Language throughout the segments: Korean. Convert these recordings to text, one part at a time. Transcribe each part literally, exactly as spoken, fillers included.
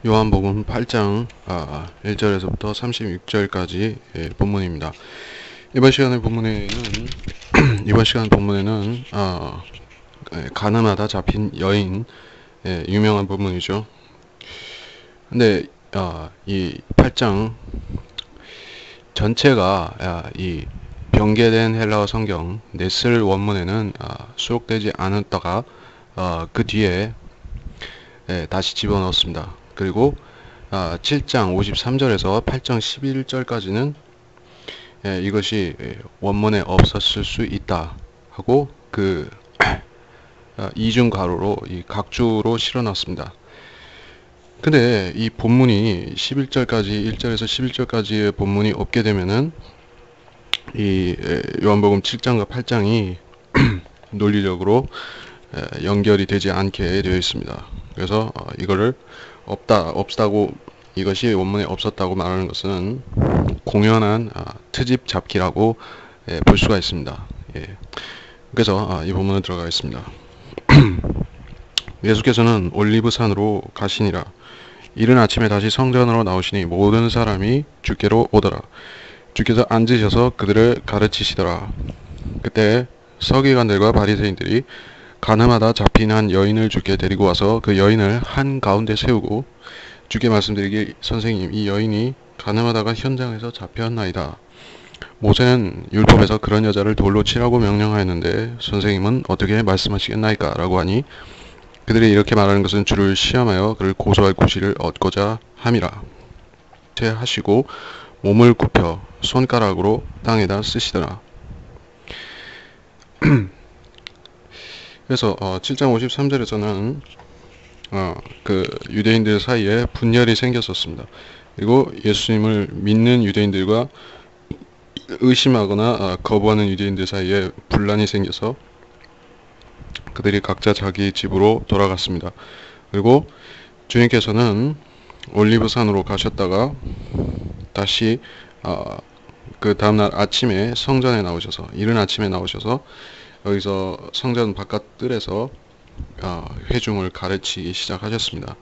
요한복음 팔 장 아, 일 절에서부터 삼십육 절까지 예, 본문입니다. 이번 시간의 본문에는 이번 시간 본문에는 아, 예, 가늠하다 잡힌 여인, 예, 유명한 본문이죠. 근데 아, 이 팔 장 전체가 아, 이 변개된 헬라어 성경 넷을 원문에는 아, 수록되지 않았다가 아, 그 뒤에 예, 다시 집어넣었습니다. 그리고 아, 칠 장 오십삼 절에서 팔 장 십일 절까지는 예, 이것이 원문에 없었을 수 있다 하고 그 아, 이중 가로로 이 각주로 실어놨습니다. 근데 이 본문이 십일 절까지 일 절에서 십일 절까지의 본문이 없게 되면은 이 요한복음 칠 장과 팔 장이 논리적으로 연결이 되지 않게 되어 있습니다. 그래서 이거를 없다 없다고 이것이 원문에 없었다고 말하는 것은 공연한 트집 잡기라고 볼 수가 있습니다. 그래서 이 본문에 들어가겠습니다. 예수께서는 올리브산으로 가시니라. 이른 아침에 다시 성전으로 나오시니 모든 사람이 주께로 오더라. 주께서 앉으셔서 그들을 가르치시더라. 그때 서기관들과 바리새인들이 가늠하다 잡힌 한 여인을 주께 데리고 와서 그 여인을 한 가운데 세우고 주께 말씀드리길, 선생님, 이 여인이 가늠하다가 현장에서 잡혔나이다. 모세는 율법에서 그런 여자를 돌로 치라고 명령하였는데 선생님은 어떻게 말씀하시겠나이까? 라고 하니 그들이 이렇게 말하는 것은 주를 시험하여 그를 고소할 구실을 얻고자 함이라. 하시고 몸을 굽혀 손가락으로 땅에다 쓰시더라. 그래서 어, 칠 장 오십삼 절에서는 어, 그 유대인들 사이에 분열이 생겼었습니다. 그리고 예수님을 믿는 유대인들과 의심하거나 어, 거부하는 유대인들 사이에 분란이 생겨서 그들이 각자 자기 집으로 돌아갔습니다. 그리고 주님께서는 올리브산으로 가셨다가 다시 어, 그 다음날 아침에 성전에 나오셔서 이른 아침에 나오셔서 여기서 성전 바깥 뜰에서 어, 회중을 가르치기 시작하셨습니다.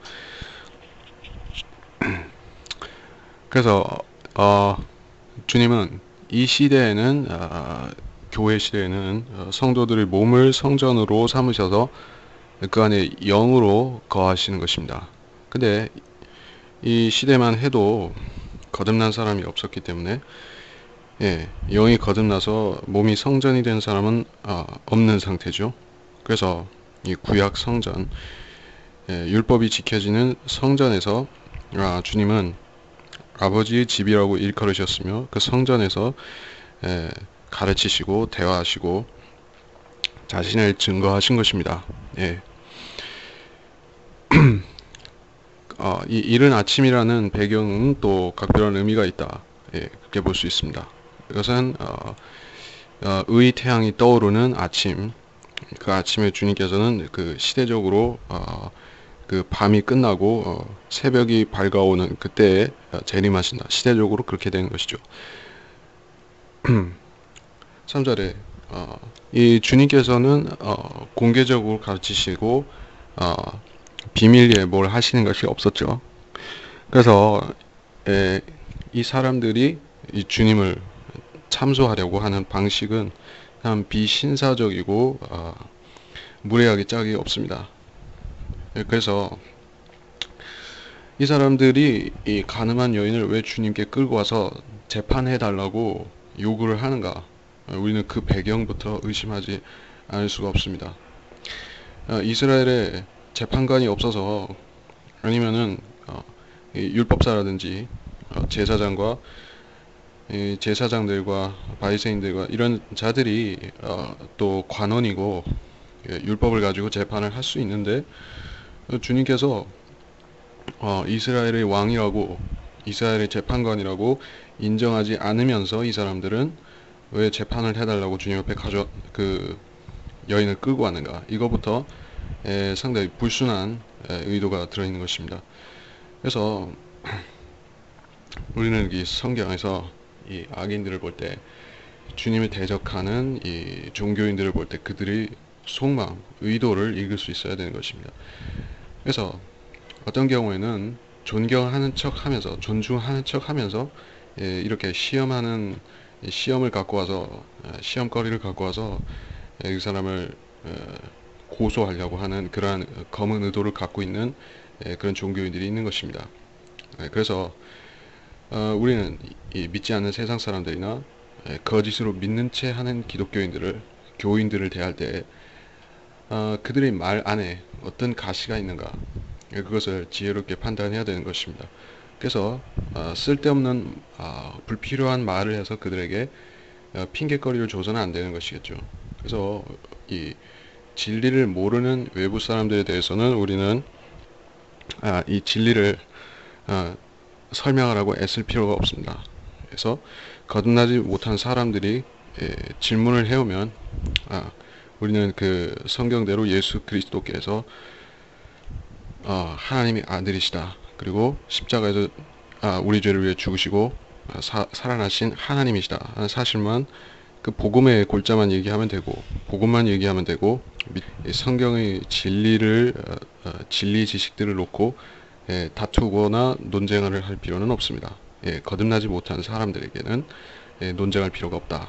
그래서 어, 주님은 이 시대에는 어, 교회 시대에는 어, 성도들의 몸을 성전으로 삼으셔서 그 안에 영으로 거하시는 것입니다. 근데 이 시대만 해도 거듭난 사람이 없었기 때문에 예, 영이 거듭나서 몸이 성전이 된 사람은 어, 없는 상태죠. 그래서 이 구약 성전, 예, 율법이 지켜지는 성전에서 아, 주님은 아버지의 집이라고 일컬으셨으며 그 성전에서 예, 가르치시고 대화하시고 자신을 증거하신 것입니다. 예. 어, 이 이른 아침이라는 배경은 또 각별한 의미가 있다. 예, 그렇게 볼 수 있습니다. 이것은 어, 어, 의 태양이 떠오르는 아침, 그 아침에 주님께서는 그 시대적으로 어, 그 밤이 끝나고 어, 새벽이 밝아오는 그때에 재림하신다. 시대적으로 그렇게 되는 것이죠. 삼 절에 어, 이 주님께서는 어, 공개적으로 가르치시고 어, 비밀리에 뭘 하시는 것이 없었죠. 그래서 에, 이 사람들이 이 주님을 참소하려고 하는 방식은 참 비신사적이고 어, 무례하기 짝이 없습니다. 그래서 이 사람들이 이 가늠한 여인을 왜 주님께 끌고 와서 재판해 달라고 요구를 하는가? 우리는 그 배경부터 의심하지 않을 수가 없습니다. 어, 이스라엘에 재판관이 없어서 아니면은 어, 율법사라든지 어, 제사장과 이 제사장들과 바리새인들과 이런 자들이 어, 또 관원이고 예, 율법을 가지고 재판을 할 수 있는데 어, 주님께서 어, 이스라엘의 왕이라고 이스라엘의 재판관이라고 인정하지 않으면서 이 사람들은 왜 재판을 해달라고 주님 앞에 가져 그 여인을 끌고 왔는가? 이거부터 에, 상당히 불순한 에, 의도가 들어있는 것입니다. 그래서 우리는 이 성경에서 이 악인들을 볼 때 주님을 대적하는 이 종교인들을 볼 때 그들의 속마음, 의도를 읽을 수 있어야 되는 것입니다. 그래서 어떤 경우에는 존경하는 척 하면서, 존중하는 척 하면서, 예, 이렇게 시험하는, 시험을 갖고 와서, 시험거리를 갖고 와서, 예, 이 사람을 어, 고소하려고 하는 그러한 검은 의도를 갖고 있는, 예, 그런 종교인들이 있는 것입니다. 예, 그래서 어, 우리는 이 믿지 않는 세상 사람들이나, 예, 거짓으로 믿는 채 하는 기독교인들을, 교인들을 대할 때 어, 그들의 말 안에 어떤 가시가 있는가, 예, 그것을 지혜롭게 판단해야 되는 것입니다. 그래서 어, 쓸데없는 어, 불필요한 말을 해서 그들에게 어, 핑계거리를 줘서는 안 되는 것이겠죠. 그래서 이 진리를 모르는 외부 사람들에 대해서는 우리는 아, 이 진리를 어, 설명하라고 애쓸 필요가 없습니다. 그래서 거듭나지 못한 사람들이 예, 질문을 해오면 아, 우리는 그 성경대로 예수 그리스도께서 어, 하나님의 아들이시다, 그리고 십자가에서 아, 우리 죄를 위해 죽으시고 아, 사, 살아나신 하나님이시다 하는 사실만, 그 복음의 골자만 얘기하면 되고, 복음만 얘기하면 되고, 성경의 진리를 어, 어, 진리 지식들을 놓고 예, 다투거나 논쟁을 할 필요는 없습니다. 예, 거듭나지 못한 사람들에게는 예, 논쟁할 필요가 없다.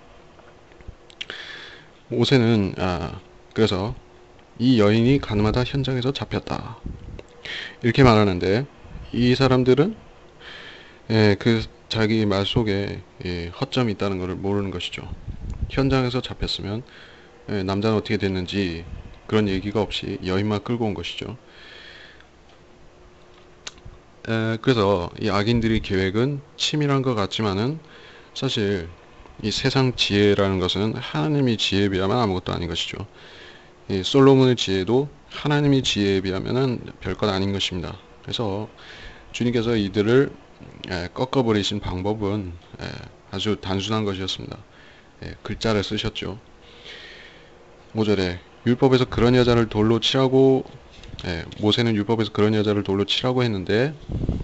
모세는 아, 그래서 이 여인이 가늠하다 현장에서 잡혔다, 이렇게 말하는데, 이 사람들은 예, 그 자기 말 속에 예, 허점이 있다는 것을 모르는 것이죠. 현장에서 잡혔으면 예, 남자는 어떻게 됐는지 그런 얘기가 없이 여인만 끌고 온 것이죠. 에, 그래서 이 악인들의 계획은 치밀한 것 같지만은 사실 이 세상 지혜라는 것은 하나님의 지혜에 비하면 아무것도 아닌 것이죠. 이 솔로몬의 지혜도 하나님의 지혜에 비하면은 별것 아닌 것입니다. 그래서 주님께서 이들을 에, 꺾어버리신 방법은 에, 아주 단순한 것이었습니다. 에, 글자를 쓰셨죠. 오 절에 율법에서 그런 여자를 돌로 치라고, 예, 모세는 율법에서 그런 여자를 돌로 치라고 했는데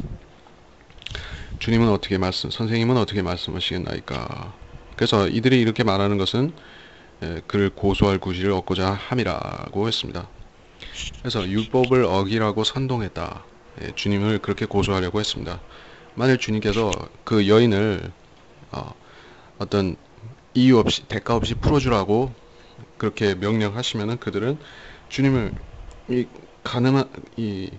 주님은 어떻게 말씀, 선생님은 어떻게 말씀하시겠나이까. 그래서 이들이 이렇게 말하는 것은 예, 그를 고소할 구실을 얻고자 함이라고 했습니다. 그래서 율법을 어기라고 선동했다. 예, 주님을 그렇게 고소하려고 했습니다. 만일 주님께서 그 여인을 어, 어떤 이유 없이, 대가 없이 풀어주라고 그렇게 명령하시면은 그들은 주님을 이 가늠하 이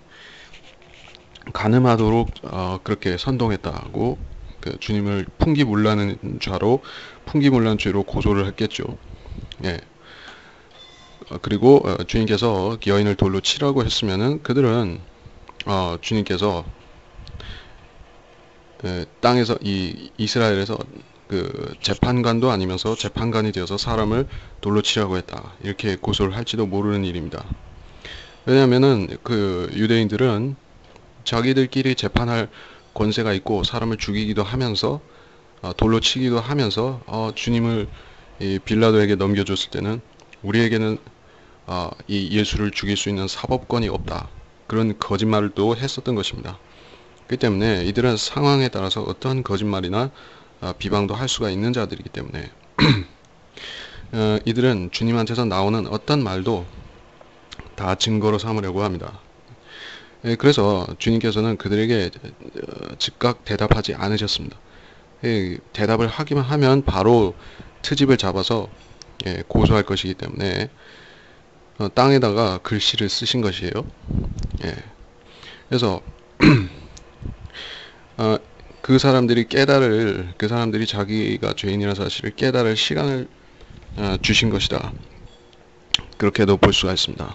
가늠하도록 어, 그렇게 선동했다고, 그 주님을 풍기물라는 죄로 풍기물라는 죄로 고소를 했겠죠. 예. 어, 그리고 어, 주님께서 여인을 돌로 치라고 했으면은 그들은 어, 주님께서 예, 땅에서 이 이스라엘에서 그 재판관도 아니면서 재판관이 되어서 사람을 돌로 치라고 했다, 이렇게 고소를 할지도 모르는 일입니다. 왜냐하면은 그 유대인들은 자기들끼리 재판할 권세가 있고 사람을 죽이기도 하면서 어, 돌로 치기도 하면서 어, 주님을 이 빌라도에게 넘겨줬을 때는 우리에게는 어, 이 예수를 죽일 수 있는 사법권이 없다, 그런 거짓말을 또 했었던 것입니다. 그렇기 때문에 이들은 상황에 따라서 어떠한 거짓말이나 어, 비방도 할 수가 있는 자들이기 때문에 어, 이들은 주님한테서 나오는 어떤 말도 다 증거로 삼으려고 합니다. 예, 그래서 주님께서는 그들에게 어, 즉각 대답하지 않으셨습니다. 예, 대답을 하기만 하면 바로 트집을 잡아서 예, 고소할 것이기 때문에 어, 땅에다가 글씨를 쓰신 것이에요. 예, 그래서 어, 그 사람들이 깨달을, 그 사람들이 자기가 죄인이라는 사실을 깨달을 시간을 어, 주신 것이다, 그렇게도 볼 수가 있습니다.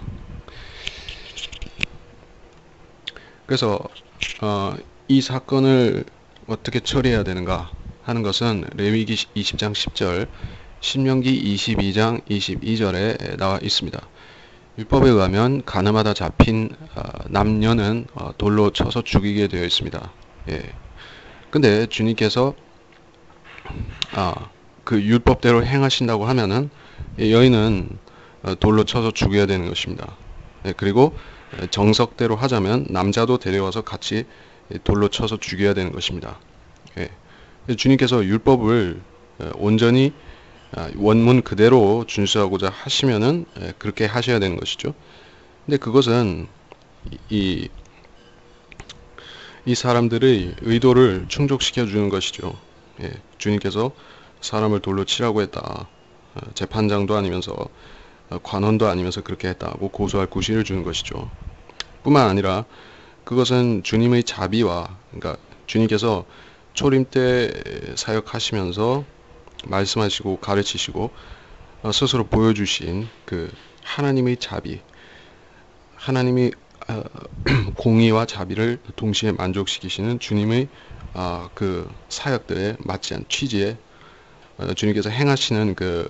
그래서 어, 이 사건을 어떻게 처리해야 되는가 하는 것은 레위기 이십 장 십 절, 신명기 이십이 장 이십이 절에 나와 있습니다. 율법에 의하면 가늠하다 잡힌 어, 남녀는 어, 돌로 쳐서 죽이게 되어 있습니다. 예. 근데 주님께서 아, 그 율법대로 행하신다고 하면은 여인은 어, 돌로 쳐서 죽여야 되는 것입니다. 예, 그리고 정석대로 하자면 남자도 데려와서 같이 돌로 쳐서 죽여야 되는 것입니다. 예. 주님께서 율법을 온전히 원문 그대로 준수하고자 하시면은 그렇게 하셔야 되는 것이죠. 근데 그것은 이 이 사람들의 의도를 충족시켜 주는 것이죠. 예, 주님께서 사람을 돌로 치라고 했다. 어, 재판장도 아니면서 어, 관원도 아니면서 그렇게 했다고 고소할 구실을 주는 것이죠. 뿐만 아니라 그것은 주님의 자비와, 그러니까 주님께서 초림 때 사역하시면서 말씀하시고 가르치시고 어, 스스로 보여주신 그 하나님의 자비, 하나님이 어, 공의와 자비를 동시에 만족시키시는 주님의 어, 그 사역들에 맞지 않은 취지에 어, 주님께서 행하시는 그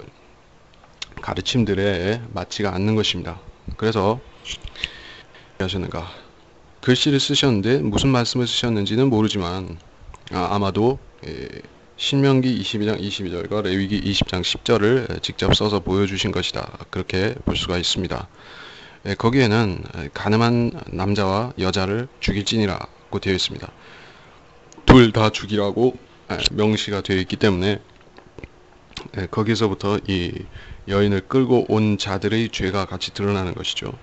가르침들에 맞지가 않는 것입니다. 그래서 하셨는가? 글씨를 쓰셨는데 무슨 말씀을 쓰셨는지는 모르지만 아, 아마도 예, 신명기 이십이 장 이십이 절과 레위기 이십 장 십 절을 직접 써서 보여주신 것이다. 그렇게 볼 수가 있습니다. 예, 거기에는 가늠한 남자와 여자를 죽일지니라고 되어 있습니다. 둘 다 죽이라고 명시가 되어 있기 때문에 예, 거기서부터 이 여인을 끌고 온 자들의 죄가 같이 드러나는 것이죠.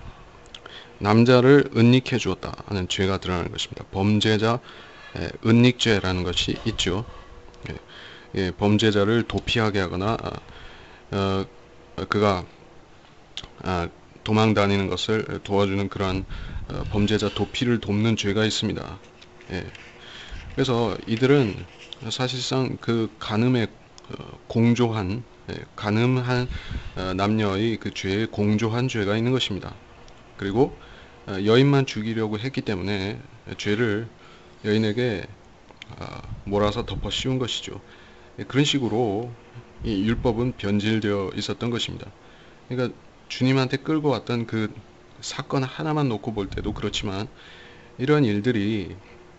남자를 은닉해 주었다 하는 죄가 드러나는 것입니다. 범죄자 예, 은닉죄라는 것이 있죠. 예, 예, 범죄자를 도피하게 하거나 어, 어, 그가 아, 도망 다니는 것을 도와주는 그러한 어, 범죄자 도피를 돕는 죄가 있습니다. 예, 그래서 이들은 사실상 그 간음에 어, 공조한 예, 간음한 어, 남녀의 그 죄에 공조한 죄가 있는 것입니다. 그리고 어, 여인만 죽이려고 했기 때문에 죄를 여인에게 아, 몰아서 덮어 씌운 것이죠. 예, 그런 식으로 이 율법은 변질되어 있었던 것입니다. 그러니까 주님한테 끌고 왔던 그 사건 하나만 놓고 볼 때도 그렇지만 이런 일들이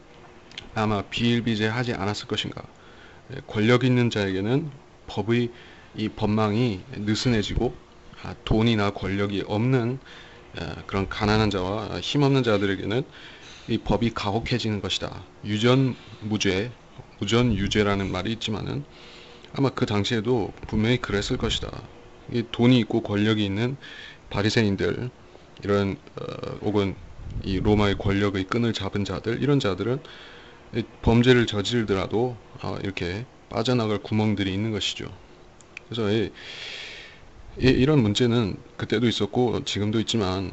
아마 비일비재하지 않았을 것인가. 예, 권력 있는 자에게는 법의 이 법망이 느슨해지고 아, 돈이나 권력이 없는 아, 그런 가난한 자와 힘없는 자들에게는 이 법이 가혹해지는 것이다. 유전무죄, 무전유죄라는 말이 있지만은 아마 그 당시에도 분명히 그랬을 것이다. 이 돈이 있고 권력이 있는 바리새인들, 이런 어, 혹은 이 로마의 권력의 끈을 잡은 자들, 이런 자들은 범죄를 저지르더라도 어, 이렇게 빠져나갈 구멍들이 있는 것이죠. 그래서 이, 이, 이런 문제는 그때도 있었고 지금도 있지만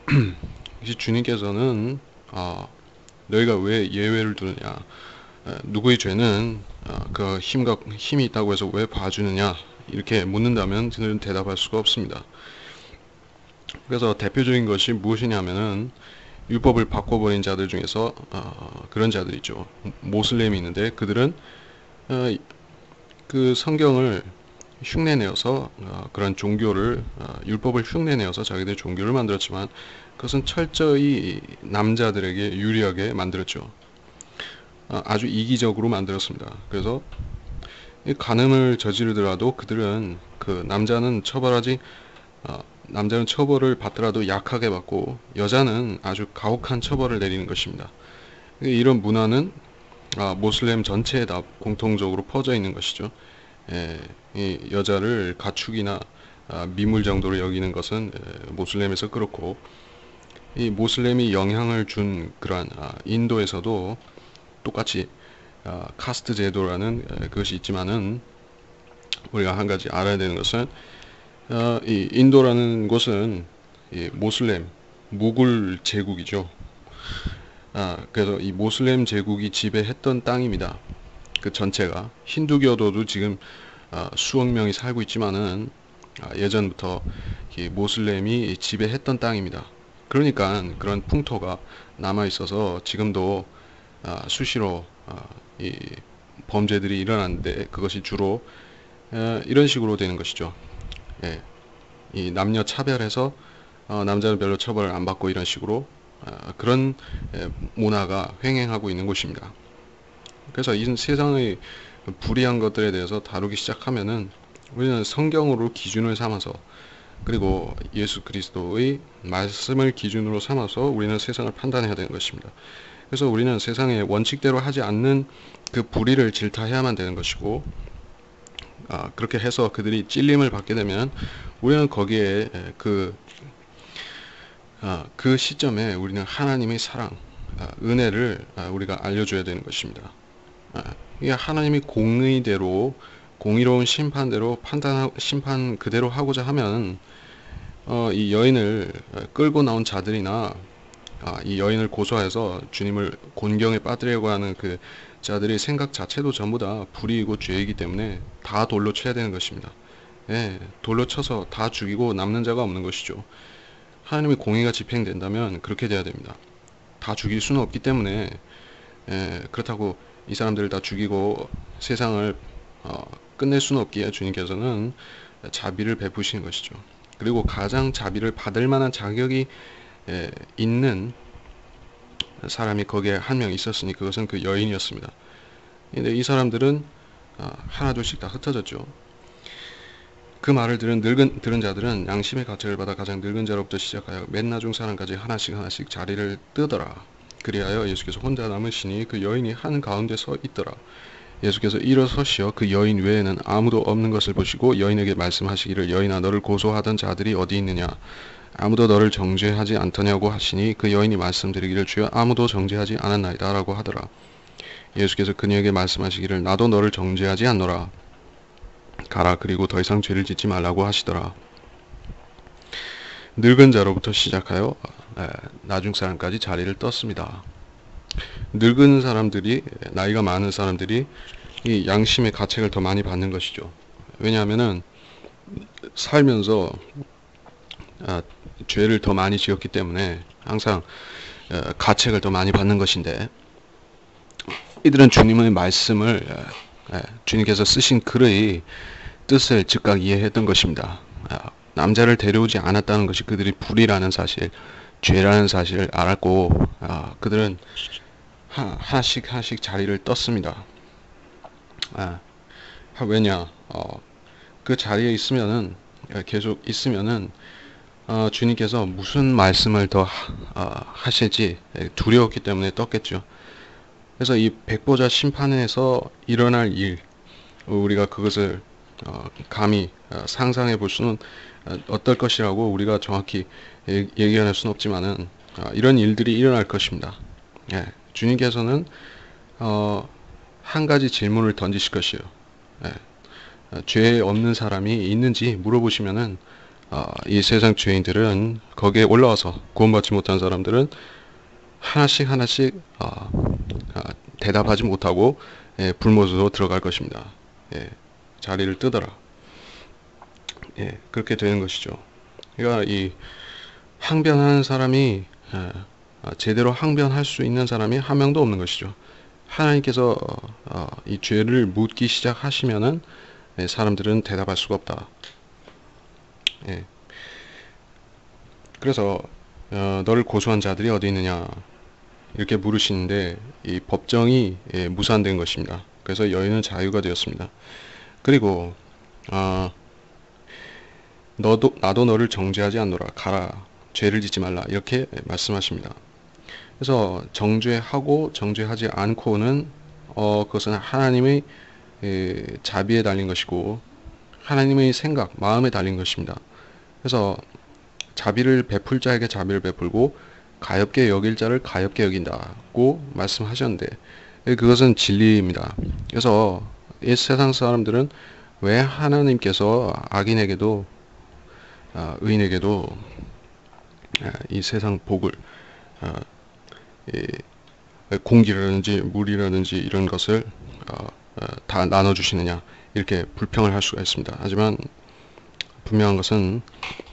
주님께서는 어, 너희가 왜 예외를 두느냐, 에, 누구의 죄는 어, 그 힘과 힘이 있다고 해서 왜 봐주느냐 이렇게 묻는다면 저는 대답할 수가 없습니다. 그래서 대표적인 것이 무엇이냐면은 율법을 바꿔버린 자들 중에서 어, 그런 자들 있죠. 모슬렘이 있는데 그들은 어, 그 성경을 흉내내어서 어, 그런 종교를 어, 율법을 흉내내어서 자기들 종교를 만들었지만 그것은 철저히 남자들에게 유리하게 만들었죠. 어, 아주 이기적으로 만들었습니다. 그래서 이 간음을 저지르더라도 그들은 그 남자는 처벌하지 어, 남자는 처벌을 받더라도 약하게 받고 여자는 아주 가혹한 처벌을 내리는 것입니다. 이런 문화는 아, 모슬렘 전체에 다 공통적으로 퍼져 있는 것이죠. 예, 이 여자를 가축이나 아, 미물 정도로 여기는 것은 에, 모슬렘에서 그렇고 이 모슬렘이 영향을 준 그러한 아, 인도에서도 똑같이 아, 카스트 제도라는 에, 그것이 있지만은 우리가 한 가지 알아야 되는 것은 어, 이 인도라는 곳은 이 모슬렘 무굴 제국이죠. 아, 그래서 이 모슬렘 제국이 지배했던 땅입니다. 그 전체가 힌두교도도 지금 아, 수억 명이 살고 있지만은 아, 예전부터 이 모슬렘이 지배했던 땅입니다. 그러니까 그런 풍토가 남아 있어서 지금도 아, 수시로 아, 이 범죄들이 일어나는데 그것이 주로 아, 이런 식으로 되는 것이죠. 예, 이 남녀 차별해서 어, 남자는 별로 처벌을 안 받고 이런 식으로 어, 그런 예, 문화가 횡행하고 있는 곳입니다. 그래서 이 세상의 불이한 것들에 대해서 다루기 시작하면은 우리는 성경으로 기준을 삼아서 그리고 예수 그리스도의 말씀을 기준으로 삼아서 우리는 세상을 판단해야 되는 것입니다. 그래서 우리는 세상의 원칙대로 하지 않는 그 불의를 질타해야만 되는 것이고 아, 그렇게 해서 그들이 찔림을 받게 되면 우리는 거기에 그, 아, 그 시점에 우리는 하나님의 사랑, 아, 은혜를 아, 우리가 알려줘야 되는 것입니다. 아, 이게 하나님이 공의대로 공의로운 심판대로 판단 심판 그대로 하고자 하면 어, 이 여인을 끌고 나온 자들이나 아, 이 여인을 고소해서 주님을 곤경에 빠뜨리려고 하는 그 자들의 생각 자체도 전부 다 불의이고 죄이기 때문에 다 돌로 쳐야 되는 것입니다. 예, 돌로 쳐서 다 죽이고 남는 자가 없는 것이죠. 하나님의 공의가 집행된다면 그렇게 돼야 됩니다. 다 죽일 수는 없기 때문에 예, 그렇다고 이 사람들을 다 죽이고 세상을 어, 끝낼 수는 없기에 주님께서는 자비를 베푸시는 것이죠. 그리고 가장 자비를 받을 만한 자격이 예, 있는 사람이 거기에 한 명 있었으니 그것은 그 여인이었습니다. 근데 이 사람들은 아, 하나둘씩 다 흩어졌죠. 그 말을 들은 늙은 들은 자들은 양심의 가책을 받아 가장 늙은 자로부터 시작하여 맨 나중 사람까지 하나씩 하나씩 자리를 뜨더라. 그리하여 예수께서 혼자 남으시니 그 여인이 한 가운데 서 있더라. 예수께서 일어서시어 그 여인 외에는 아무도 없는 것을 보시고 여인에게 말씀하시기를 여인아 너를 고소하던 자들이 어디 있느냐 아무도 너를 정죄하지 않더냐고 하시니 그 여인이 말씀드리기를 주여 아무도 정죄하지 않았나이다 라고 하더라. 예수께서 그녀에게 말씀하시기를 나도 너를 정죄하지 않노라. 가라 그리고 더 이상 죄를 짓지 말라고 하시더라. 늙은 자로부터 시작하여 에, 나중 사람까지 자리를 떴습니다. 늙은 사람들이 나이가 많은 사람들이 이 양심의 가책을 더 많이 받는 것이죠. 왜냐하면은 살면서 아, 죄를 더 많이 지었기 때문에 항상 에, 가책을 더 많이 받는 것인데 이들은 주님의 말씀을 에, 에, 주님께서 쓰신 글의 뜻을 즉각 이해했던 것입니다. 아, 남자를 데려오지 않았다는 것이 그들이 불의라는 사실, 죄라는 사실을 알았고 아, 그들은 하, 하나씩 하나씩 자리를 떴습니다. 아, 왜냐? 어, 그 자리에 있으면은 계속 있으면은 어, 주님께서 무슨 말씀을 더 하, 어, 하실지 두려웠기 때문에 떴겠죠. 그래서 이 백보자 심판에서 일어날 일, 우리가 그것을 어, 감히 어, 상상해 볼 수는 어, 어떨 것이라고 우리가 정확히 예, 얘기할 수는 없지만은 어, 이런 일들이 일어날 것입니다. 예, 주님께서는 어, 한 가지 질문을 던지실 것이에요. 예, 어, 죄 없는 사람이 있는지 물어보시면은 어, 이 세상 죄인들은 거기에 올라와서 구원받지 못한 사람들은 하나씩 하나씩 어, 어, 대답하지 못하고 예, 불못으로 들어갈 것입니다. 예, 자리를 뜨더라. 예, 그렇게 되는 것이죠. 그러니까 이 항변하는 사람이 예, 제대로 항변할 수 있는 사람이 한 명도 없는 것이죠. 하나님께서 어, 이 죄를 묻기 시작하시면은 예, 사람들은 대답할 수가 없다. 예. 그래서 어, 너를 고소한 자들이 어디 있느냐 이렇게 물으시는데 이 법정이 예, 무산된 것입니다. 그래서 여인은 자유가 되었습니다. 그리고 어, 너도 나도 너를 정죄하지 않노라 가라 죄를 짓지 말라 이렇게 말씀하십니다. 그래서 정죄하고 정죄하지 않고는 어, 그것은 하나님의 에, 자비에 달린 것이고 하나님의 생각 마음에 달린 것입니다. 그래서 자비를 베풀 자에게 자비를 베풀고 가엾게 여길 자를 가엾게 여긴다고 말씀하셨는데 그것은 진리입니다. 그래서 이 세상 사람들은 왜 하나님께서 악인에게도 아, 의인에게도 아, 이 세상 복을 아, 이 공기라든지 물이라든지 이런 것을 어, 어, 다 나눠주시느냐 이렇게 불평을 할 수가 있습니다. 하지만 분명한 것은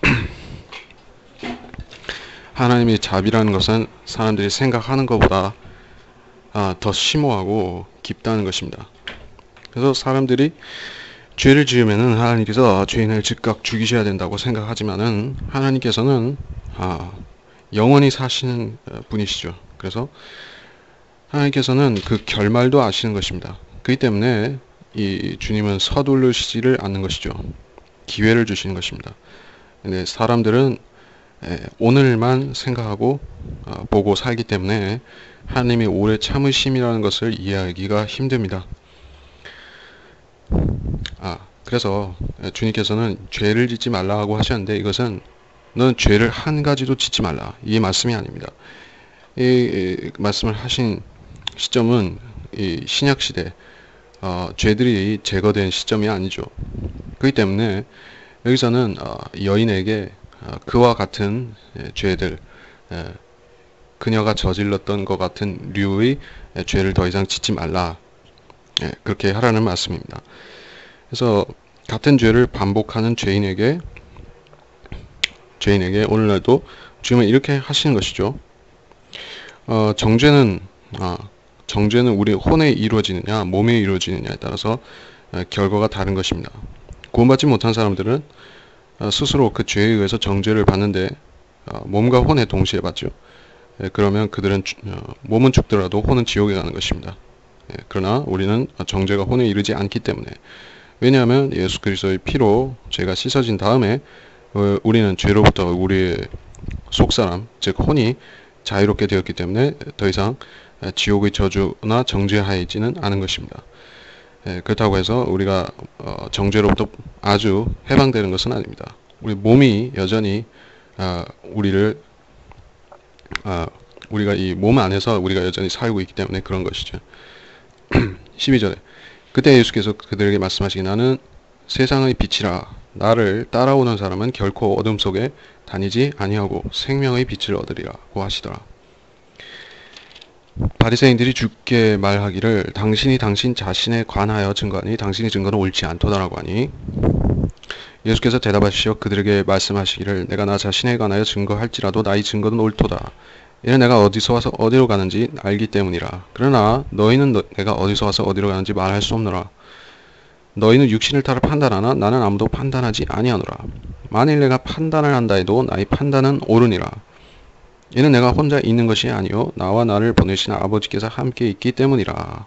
하나님의 자비라는 것은 사람들이 생각하는 것보다 아, 더 심오하고 깊다는 것입니다. 그래서 사람들이 죄를 지으면은 하나님께서 죄인을 즉각 죽이셔야 된다고 생각하지만은 하나님께서는 아, 영원히 사시는 분이시죠. 그래서 하나님께서는 그 결말도 아시는 것입니다. 그렇기 때문에 이 주님은 서두르시지를 않는 것이죠. 기회를 주시는 것입니다. 근데 사람들은 오늘만 생각하고 보고 살기 때문에 하나님의 오래 참으심이라는 것을 이해하기가 힘듭니다. 아, 그래서 주님께서는 죄를 짓지 말라고 하셨는데 이것은 너는 죄를 한 가지도 짓지 말라 이 말씀이 아닙니다. 이, 이 말씀을 하신 시점은 이 신약 시대 어, 죄들이 제거된 시점이 아니죠. 그렇기 때문에 여기서는 어, 여인에게 어, 그와 같은 예, 죄들, 예, 그녀가 저질렀던 것 같은 류의 예, 죄를 더 이상 짓지 말라. 예, 그렇게 하라는 말씀입니다. 그래서 같은 죄를 반복하는 죄인에게 죄인에게 오늘날도 주님은 이렇게 하시는 것이죠. 어, 정죄는 아, 정죄는 우리 혼에 이루어지느냐 몸에 이루어지느냐에 따라서 어, 결과가 다른 것입니다. 구원받지 못한 사람들은 어, 스스로 그 죄에 의해서 정죄를 받는데 어, 몸과 혼에 동시에 받죠. 예, 그러면 그들은 주, 어, 몸은 죽더라도 혼은 지옥에 가는 것입니다. 예, 그러나 우리는 정죄가 혼에 이르지 않기 때문에, 왜냐하면 예수 그리스도의 피로 죄가 씻어진 다음에 어, 우리는 죄로부터 우리의 속사람 즉 혼이 자유롭게 되었기 때문에 더 이상 지옥의 저주나 정죄하에 있지는 않은 것입니다. 예, 그렇다고 해서 우리가 어, 정죄로부터 아주 해방되는 것은 아닙니다. 우리 몸이 여전히 어, 우리를 어, 우리가 이 몸 안에서 우리가 여전히 살고 있기 때문에 그런 것이죠. 십이 절에 그때 예수께서 그들에게 말씀하시기 나는 세상의 빛이라 나를 따라오는 사람은 결코 어둠 속에 다니지 아니하고 생명의 빛을 얻으리라고 하시더라. 바리새인들이 주께 말하기를 당신이 당신 자신에 관하여 증거하니 당신의 증거는 옳지 않도다라고 하니 예수께서 대답하시어 그들에게 말씀하시기를 내가 나 자신에 관하여 증거할지라도 나의 증거는 옳도다. 이는 내가 어디서 와서 어디로 가는지 알기 때문이라. 그러나 너희는 너, 내가 어디서 와서 어디로 가는지 말할 수 없노라. 너희는 육신을 따라 판단하나 나는 아무도 판단하지 아니하노라. 만일 내가 판단을 한다 해도 나의 판단은 옳으니라. 이는 내가 혼자 있는 것이 아니요 나와 나를 보내신 아버지께서 함께 있기 때문이라.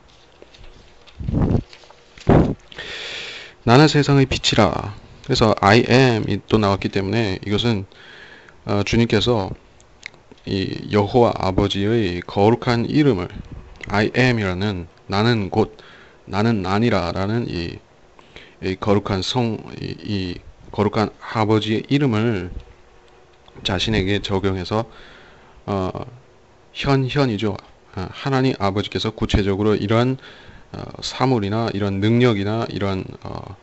나는 세상의 빛이라. 그래서 I am이 또 나왔기 때문에 이것은 어, 주님께서 이 여호와 아버지의 거룩한 이름을 I am이라는 나는 곧 나는 나니라 라는 이, 이 거룩한 성, 이, 이 거룩한 아버지의 이름을 자신에게 적용해서 어, 현현이죠. 어, 하나님 아버지께서 구체적으로 이러한 어, 사물이나 이런 능력이나 이런 어,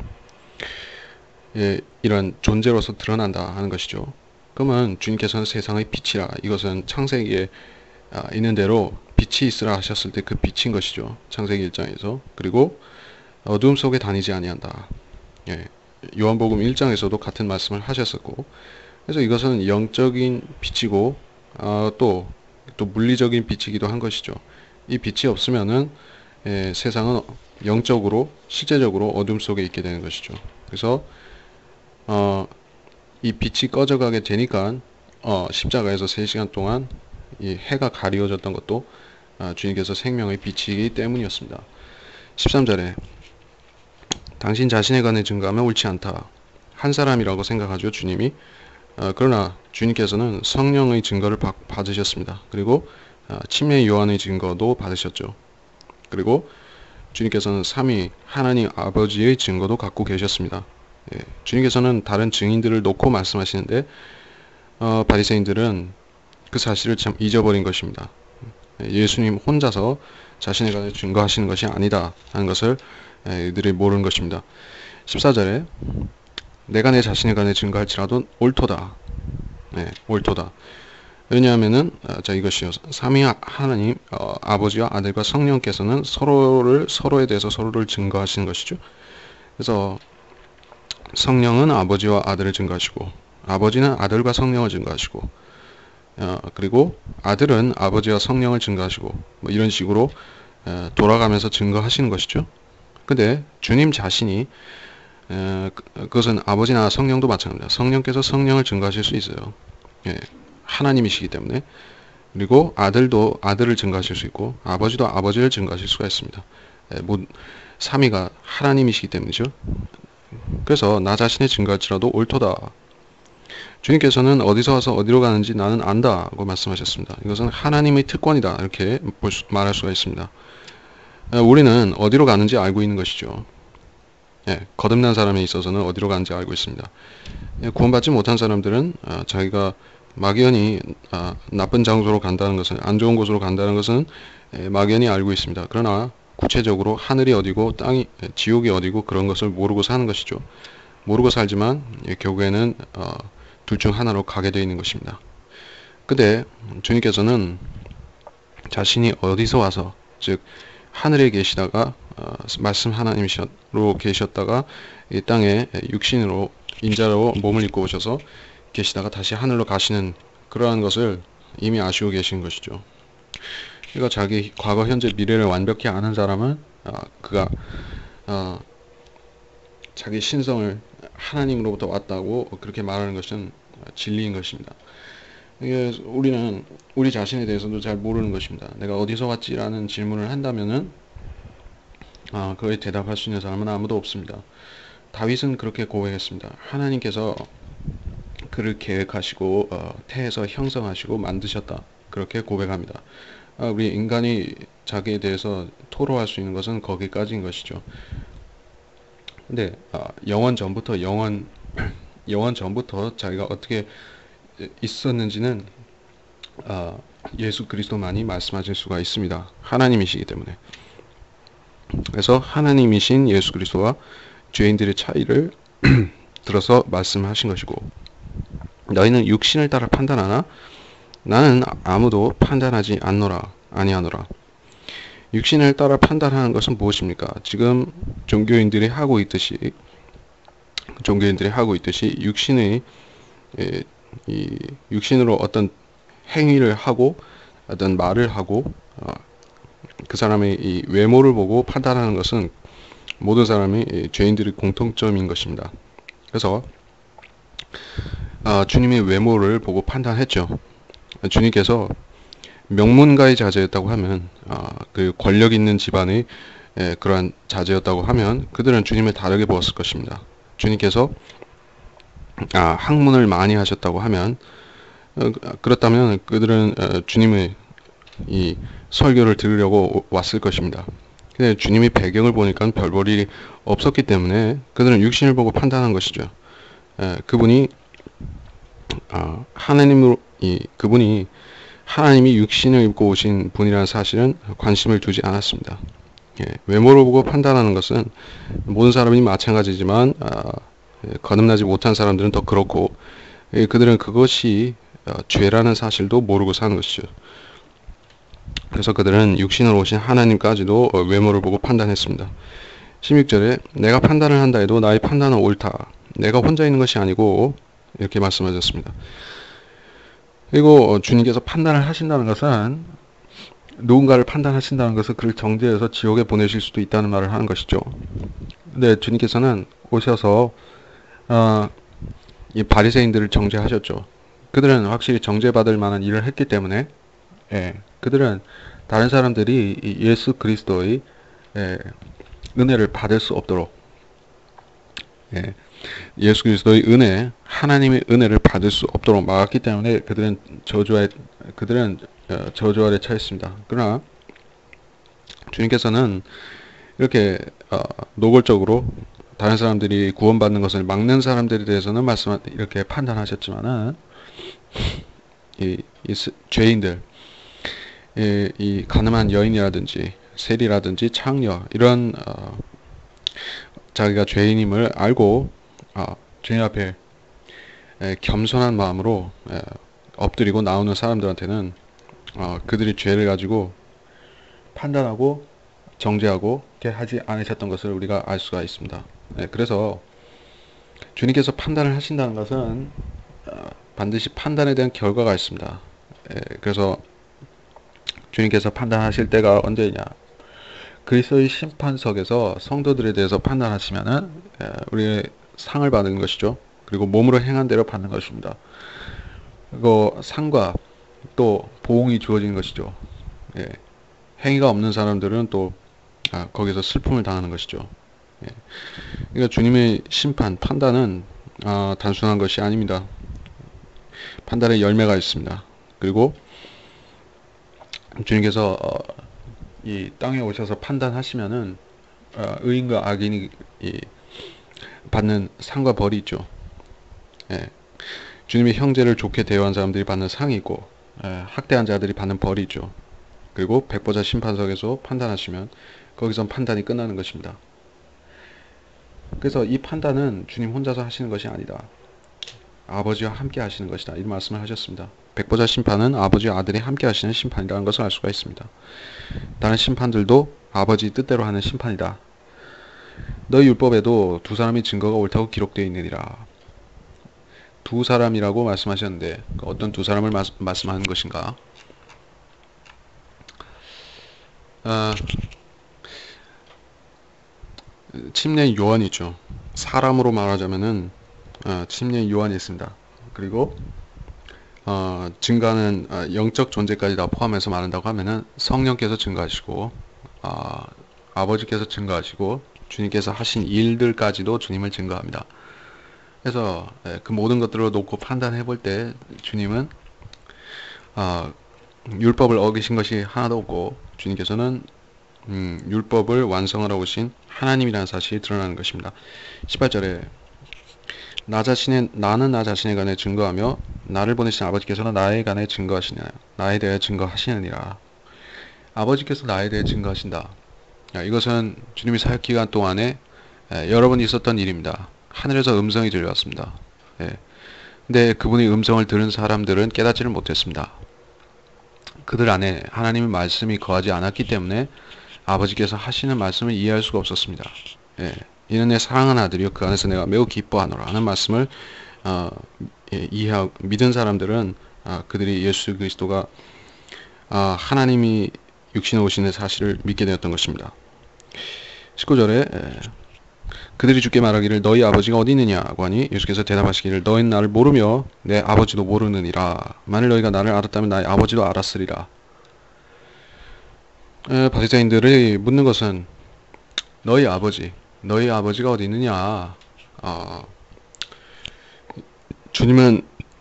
예, 이런 존재로서 드러난다 하는 것이죠. 그러면 주님께서는 세상의 빛이라. 이것은 창세기에 아, 있는 대로 빛이 있으라 하셨을 때 그 빛인 것이죠. 창세기 일 장에서. 그리고 어두움 속에 다니지 아니한다. 예, 요한복음 일 장에서도 같은 말씀을 하셨었고, 그래서 이것은 영적인 빛이고 어, 또, 또 물리적인 빛이기도 한 것이죠. 이 빛이 없으면은 예, 세상은 영적으로 실제적으로 어둠 속에 있게 되는 것이죠. 그래서 어, 이 빛이 꺼져가게 되니까 어, 십자가에서 세 시간 동안 이 해가 가리워졌던 것도 어, 주님께서 생명의 빛이기 때문이었습니다. 십삼 절에 당신 자신에 관해 증거하면 옳지 않다. 한 사람이라고 생각하죠. 주님이. 어, 그러나 주님께서는 성령의 증거를 받, 받으셨습니다. 그리고 어, 침례 요한의 증거도 받으셨죠. 그리고 주님께서는 삼위 하나님 아버지의 증거도 갖고 계셨습니다. 예, 주님께서는 다른 증인들을 놓고 말씀하시는데 어, 바리새인들은 그 사실을 참 잊어버린 것입니다. 예수님 혼자서 자신에 관해 증거하시는 것이 아니다 하는 것을 예, 이들이 모르는 것입니다. 십사 절에 내가 내 자신에 관해 증거할지라도 옳도다. 네, 옳도다. 왜냐하면은 아, 자 이것이요 삼위 하나님 어, 아버지와 아들과 성령께서는 서로를 서로에 대해서 서로를 증거하시는 것이죠. 그래서 성령은 아버지와 아들을 증거하시고 아버지는 아들과 성령을 증거하시고 어, 그리고 아들은 아버지와 성령을 증거하시고 뭐 이런 식으로 어, 돌아가면서 증거하시는 것이죠. 근데 주님 자신이 에, 그것은 아버지나 성령도 마찬가지입니다. 성령께서 성령을 증거하실 수 있어요. 예, 하나님이시기 때문에. 그리고 아들도 아들을 증거하실 수 있고 아버지도 아버지를 증거하실 수가 있습니다. 예, 뭐, 삼위가 하나님이시기 때문이죠. 그래서 나 자신의 증거할지라도 옳도다. 주님께서는 어디서 와서 어디로 가는지 나는 안다고 말씀하셨습니다. 이것은 하나님의 특권이다 이렇게 볼 수, 말할 수가 있습니다. 예, 우리는 어디로 가는지 알고 있는 것이죠. 예, 거듭난 사람에 있어서는 어디로 가는지 알고 있습니다. 예, 구원받지 못한 사람들은 어, 자기가 막연히 아, 나쁜 장소로 간다는 것은, 안 좋은 곳으로 간다는 것은 에, 막연히 알고 있습니다. 그러나 구체적으로 하늘이 어디고 땅이 지옥이 어디고 그런 것을 모르고 사는 것이죠. 모르고 살지만 예, 결국에는 어, 둘 중 하나로 가게 되어 있는 것입니다. 근데 주님께서는 자신이 어디서 와서, 즉 하늘에 계시다가 어, 말씀 하나님으로 계셨다가 이 땅에 육신으로 인자로 몸을 입고 오셔서 계시다가 다시 하늘로 가시는 그러한 것을 이미 아시고 계신 것이죠. 그러니까 자기 과거, 현재, 미래를 완벽히 아는 사람은 어, 그가 어, 자기 신성을 하나님으로부터 왔다고 그렇게 말하는 것은 진리인 것입니다. 이게 우리는 우리 자신에 대해서도 잘 모르는 것입니다. 내가 어디서 왔지라는 질문을 한다면은 아, 그에 대답할 수 있는 사람은 아무도 없습니다. 다윗은 그렇게 고백했습니다. 하나님께서 그를 계획하시고 어, 태에서 형성하시고 만드셨다. 그렇게 고백합니다. 아, 우리 인간이 자기에 대해서 토로할 수 있는 것은 거기까지인 것이죠. 근데 아, 영원 전부터 영원 영원 전부터 자기가 어떻게 있었는지는 아, 예수 그리스도만이 말씀하실 수가 있습니다. 하나님이시기 때문에. 그래서 하나님이신 예수 그리스도와 죄인들의 차이를 들어서 말씀하신 것이고, 너희는 육신을 따라 판단하나 나는 아무도 판단하지 않노라 아니하노라. 육신을 따라 판단하는 것은 무엇입니까? 지금 종교인들이 하고 있듯이 종교인들이 하고 있듯이 육신의 에, 이 육신으로 어떤 행위를 하고 어떤 말을 하고 어, 그 사람의 이 외모를 보고 판단하는 것은 모든 사람이 죄인들의 공통점인 것입니다. 그래서 어, 주님의 외모를 보고 판단했죠. 주님께서 명문가의 자제였다고 하면 어, 그 권력 있는 집안의 에, 그러한 자제였다고 하면 그들은 주님을 다르게 보았을 것입니다. 주님께서 아, 학문을 많이 하셨다고 하면 어, 그렇다면 그들은 어, 주님의 이 설교를 들으려고 왔을 것입니다. 근데 주님이 배경을 보니까 별 볼 일이 없었기 때문에 그들은 육신을 보고 판단한 것이죠. 에, 그분이 아, 하나님으로 이 그분이 하나님이 육신을 입고 오신 분이라는 사실은 관심을 두지 않았습니다. 예, 외모를 보고 판단하는 것은 모든 사람이 마찬가지지만 아, 예, 거듭나지 못한 사람들은 더 그렇고 예, 그들은 그것이 어, 죄라는 사실도 모르고 사는 것이죠. 그래서 그들은 육신으로 오신 하나님까지도 어, 외모를 보고 판단했습니다. 십육 절에 내가 판단을 한다 해도 나의 판단은 옳다. 내가 혼자 있는 것이 아니고 이렇게 말씀하셨습니다. 그리고 어, 주님께서 판단을 하신다는 것은 누군가를 판단하신다는 것은 그를 정죄해서 지옥에 보내실 수도 있다는 말을 하는 것이죠. 근데 주님께서는 오셔서 어, 이 바리새인들을 정죄하셨죠. 그들은 확실히 정죄받을 만한 일을 했기 때문에 예, 그들은 다른 사람들이 이 예수 그리스도의 예, 은혜를 받을 수 없도록 예, 예수 그리스도의 은혜, 하나님의 은혜를 받을 수 없도록 막았기 때문에 그들은 저주에 그들은 어, 저주 아래 처했습니다. 그러나 주님께서는 이렇게 어, 노골적으로 다른 사람들이 구원받는 것을 막는 사람들에 대해서는 말씀 이렇게 판단하셨지만은 이, 이 죄인들, 이, 이 가늠한 여인이라든지 세리라든지 창녀 이런 어, 자기가 죄인임을 알고 어, 주님 앞에 에, 겸손한 마음으로 에, 엎드리고 나오는 사람들한테는 어, 그들이 죄를 가지고 판단하고 정죄하고 이렇게 하지 않으셨던 것을 우리가 알 수가 있습니다. 네, 그래서 주님께서 판단을 하신다는 것은 어, 반드시 판단에 대한 결과가 있습니다. 예, 그래서 주님께서 판단하실 때가 언제냐? 그리스도의 심판석에서 성도들에 대해서 판단하시면은 예, 우리의 상을 받는 것이죠. 그리고 몸으로 행한 대로 받는 것입니다. 그리고 상과 또 보응이 주어지는 것이죠. 예, 행위가 없는 사람들은 또 아, 거기서 슬픔을 당하는 것이죠. 예, 그러니까 주님의 심판, 판단은 아, 단순한 것이 아닙니다. 판단의 열매가 있습니다. 그리고 주님께서 어, 이 땅에 오셔서 판단하시면은 어, 의인과 악인이 이, 받는 상과 벌이 있죠. 예. 주님이 형제를 좋게 대우한 사람들이 받는 상이 있고, 예, 학대한 자들이 받는 벌이 있죠. 그리고 백보자 심판석에서 판단하시면 거기선 판단이 끝나는 것입니다. 그래서 이 판단은 주님 혼자서 하시는 것이 아니다. 아버지와 함께 하시는 것이다. 이런 말씀을 하셨습니다. 백보자 심판은 아버지와 아들이 함께 하시는 심판이라는 것을 알 수가 있습니다. 다른 심판들도 아버지 뜻대로 하는 심판이다. 너희 율법에도 두 사람이 증거가 옳다고 기록되어 있느니라. 두 사람이라고 말씀하셨는데 어떤 두 사람을 마, 말씀하는 것인가? 아, 침례 요한이죠. 사람으로 말하자면은 어, 침례 요한이 있습니다. 그리고 어, 증거는 어, 영적 존재까지 다 포함해서 말한다고 하면은 성령께서 증거하시고 어, 아버지께서 증거하시고 주님께서 하신 일들까지도 주님을 증거합니다. 그래서 예, 그 모든 것들을 놓고 판단해 볼 때 주님은 어, 율법을 어기신 것이 하나도 없고 주님께서는 음, 율법을 완성하러 오신 하나님이라는 사실이 드러나는 것입니다. 십팔 절에 나 자신의 나는 나 자신에 관해 증거하며 나를 보내신 아버지께서는 나에 관해 증거하시냐 나에 대해 증거하시느니라. 아버지께서 나에 대해 증거하신다. 야, 이것은 주님의 사역 기간 동안에 예, 여러 번 있었던 일입니다. 하늘에서 음성이 들려왔습니다. 예. 근데 그분의 음성을 들은 사람들은 깨닫지를 못했습니다. 그들 안에 하나님의 말씀이 거하지 않았기 때문에 아버지께서 하시는 말씀을 이해할 수가 없었습니다. 예. 이는 내 사랑하는 아들이요 그 안에서 내가 매우 기뻐하노라 하는 말씀을 어, 예, 이해하고 믿은 사람들은 어, 그들이 예수 그리스도가 어, 하나님이 육신에 오시는 사실을 믿게 되었던 것입니다. 십구 절에 예, 그들이 주께 말하기를 너희 아버지가 어디 있느냐고 하니 예수께서 대답하시기를 너희는 나를 모르며 내 아버지도 모르느니라. 만일 너희가 나를 알았다면 나의 아버지도 알았으리라. 에, 바리새인들이 묻는 것은 너희 아버지, 너희 아버지가 어디 있느냐. 어, 주님은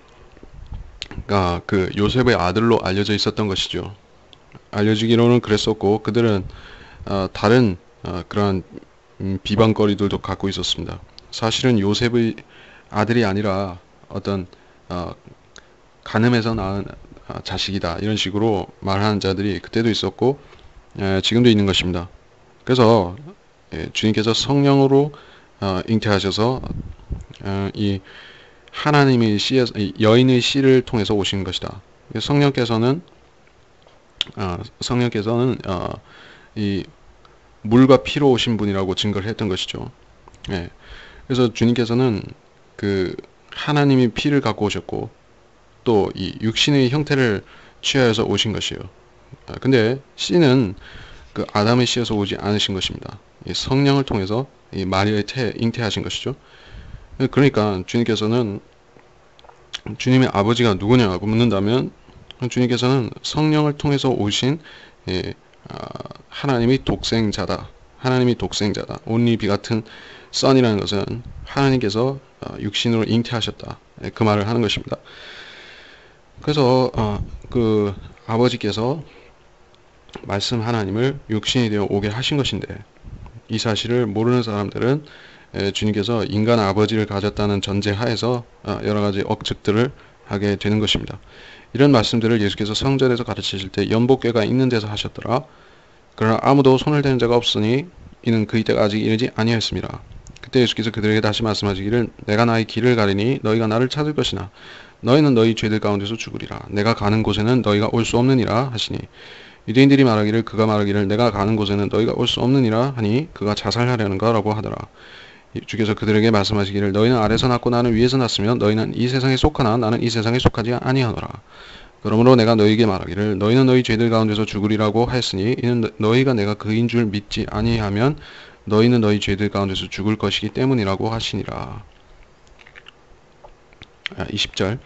아, 그 요셉의 아들로 알려져 있었던 것이죠. 알려지기로는 그랬었고 그들은 어, 다른 어, 그런 음, 비방거리들도 갖고 있었습니다. 사실은 요셉의 아들이 아니라 어떤 어, 간음에서 낳은 어, 자식이다 이런 식으로 말하는 자들이 그때도 있었고 예, 지금도 있는 것입니다. 그래서 예, 주님께서 성령으로 어, 잉태하셔서 어, 이 하나님의 씨에서 여인의 씨를 통해서 오신 것이다. 성령께서는 어, 성령께서는 어, 이 물과 피로 오신 분이라고 증거를 했던 것이죠. 예. 그래서 주님께서는 그 하나님이 피를 갖고 오셨고 또 이 육신의 형태를 취하여서 오신 것이에요. 아, 근데 씨는 그 아담의 씨에서 오지 않으신 것입니다. 이 성령을 통해서 이 마리아의 태 잉태하신 것이죠. 그러니까 주님께서는 주님의 아버지가 누구냐고 묻는다면 주님께서는 성령을 통해서 오신 예, 아, 하나님이 독생자다. 하나님이 독생자다. only begotten son이라는 것은 하나님께서 어, 육신으로 잉태하셨다. 예, 그 말을 하는 것입니다. 그래서 어, 그 아버지께서 말씀 하나님을 육신이 되어 오게 하신 것인데 이 사실을 모르는 사람들은 예, 주님께서 인간 아버지를 가졌다는 전제 하에서 어, 여러 가지 억측들을 하게 되는 것입니다. 이런 말씀들을 예수께서 성전에서 가르치실 때 연복궤가 있는 데서 하셨더라. 그러나 아무도 손을 대는 자가 없으니 이는 그의 때가 아직 이르지 아니하였습니다. 그때 예수께서 그들에게 다시 말씀하시기를 내가 나의 길을 가리니 너희가 나를 찾을 것이나 너희는 너희 죄들 가운데서 죽으리라. 내가 가는 곳에는 너희가 올 수 없느니라 하시니 유대인들이 말하기를 그가 말하기를 내가 가는 곳에는 너희가 올 수 없느니라 하니 그가 자살하려는가 라고 하더라. 주께서 그들에게 말씀하시기를 너희는 아래서 났고 나는 위에서 났으며 너희는 이 세상에 속하나 나는 이 세상에 속하지 아니하노라. 그러므로 내가 너희에게 말하기를 너희는 너희 죄들 가운데서 죽으리라고 하였으니 이는 너희가 내가 그인 줄 믿지 아니하면 너희는 너희 죄들 가운데서 죽을 것이기 때문이라고 하시니라. 아, 이십 절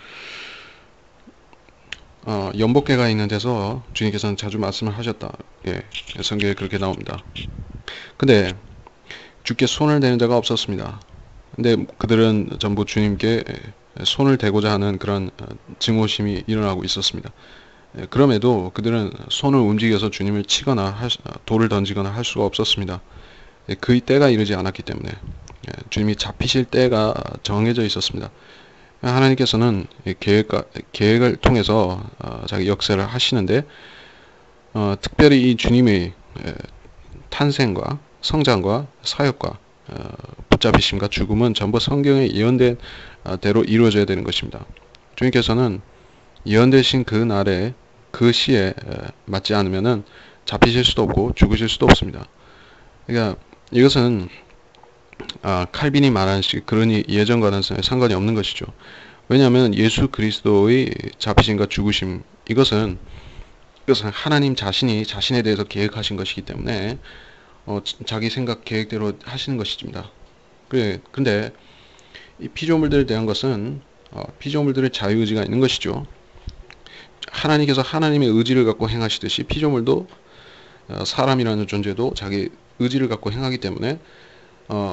어, 연복궤가 있는 데서 주님께서는 자주 말씀을 하셨다. 예, 성경에 그렇게 나옵니다. 근데 주께 손을 대는 자가 없었습니다. 근데 그들은 전부 주님께 손을 대고자 하는 그런 증오심이 일어나고 있었습니다. 그럼에도 그들은 손을 움직여서 주님을 치거나 할, 돌을 던지거나 할 수가 없었습니다. 그의 때가 이르지 않았기 때문에 주님이 잡히실 때가 정해져 있었습니다. 하나님께서는 계획, 계획을 통해서 어, 자기 역사를 하시는데, 어, 특별히 이 주님의 에, 탄생과 성장과 사역과 어, 붙잡히심과 죽음은 전부 성경에 예언된 어, 대로 이루어져야 되는 것입니다. 주님께서는 예언되신 그 날에 그 시에 에, 맞지 않으면은 잡히실 수도 없고 죽으실 수도 없습니다. 그러니까 이것은 아, 칼빈이 말한 식 그러니 예정과는 상관이 없는 것이죠. 왜냐하면 예수 그리스도의 잡히심과 죽으심 이것은 이것은 하나님 자신이 자신에 대해서 계획하신 것이기 때문에 어, 자기 생각 계획대로 하시는 것입니다. 그래, 근데 이 피조물들에 대한 것은 어, 피조물들의 자유의지가 있는 것이죠. 하나님께서 하나님의 의지를 갖고 행하시듯이 피조물도 어, 사람이라는 존재도 자기 의지를 갖고 행하기 때문에 어,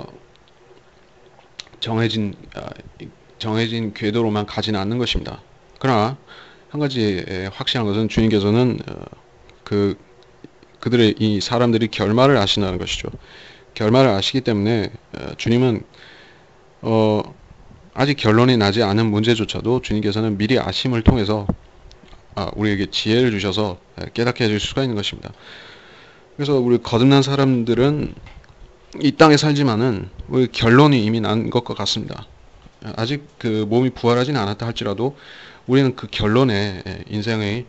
정해진 어, 정해진 궤도로만 가지는 않는 것입니다. 그러나 한 가지 확실한 것은 주님께서는 어, 그 그들의 이 사람들이 결말을 아신다는 것이죠. 결말을 아시기 때문에 어, 주님은 어, 아직 결론이 나지 않은 문제조차도 주님께서는 미리 아심을 통해서 아, 우리에게 지혜를 주셔서 깨닫게 해줄 수가 있는 것입니다. 그래서 우리 거듭난 사람들은 이 땅에 살지만은 우리 결론이 이미 난 것과 같습니다. 아직 그 몸이 부활하지는 않았다 할지라도 우리는 그 결론에 인생의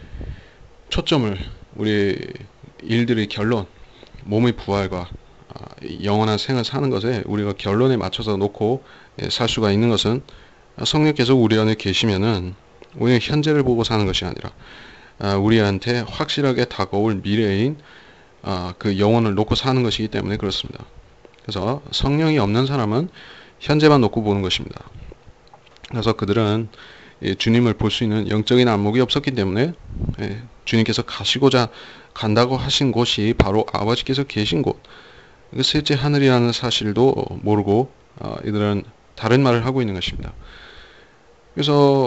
초점을 우리 일들의 결론, 몸의 부활과 영원한 생을 사는 것에 우리가 결론에 맞춰서 놓고 살 수가 있는 것은 성령께서 우리 안에 계시면은 우리는 현재를 보고 사는 것이 아니라 우리한테 확실하게 다가올 미래인 그 영혼을 놓고 사는 것이기 때문에 그렇습니다. 그래서 성령이 없는 사람은 현재만 놓고 보는 것입니다. 그래서 그들은 주님을 볼 수 있는 영적인 안목이 없었기 때문에 주님께서 가시고자 간다고 하신 곳이 바로 아버지께서 계신 곳, 셋째 하늘이라는 사실도 모르고 이들은 다른 말을 하고 있는 것입니다. 그래서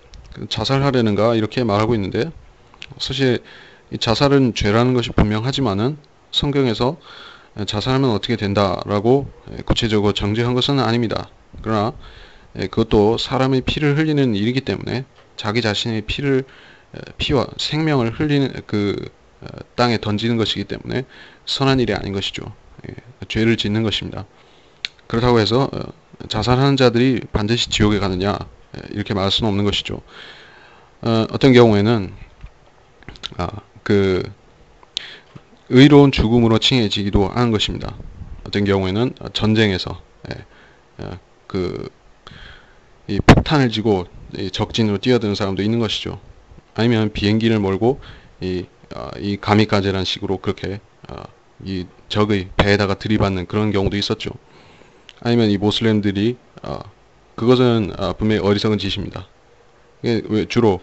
자살하려는가 이렇게 말하고 있는데, 사실 자살은 죄라는 것이 분명하지만은 성경에서 자살하면 어떻게 된다라고 구체적으로 정죄한 것은 아닙니다. 그러나 그것도 사람의 피를 흘리는 일이기 때문에 자기 자신의 피를 피와 생명을 흘리는 그 땅에 던지는 것이기 때문에 선한 일이 아닌 것이죠. 죄를 짓는 것입니다. 그렇다고 해서 자살하는 자들이 반드시 지옥에 가느냐 이렇게 말할 수는 없는 것이죠. 어떤 경우에는 아, 그 의로운 죽음으로 칭해지기도 하는 것입니다. 어떤 경우에는 전쟁에서 예, 예, 그 이 폭탄을 지고 이 적진으로 뛰어드는 사람도 있는 것이죠. 아니면 비행기를 몰고 이, 어, 이 가미카제라는 식으로 그렇게 어, 이 적의 배에다가 들이받는 그런 경우도 있었죠. 아니면 이 모슬렘들이 어, 그것은 어, 분명히 어리석은 짓입니다. 이게 주로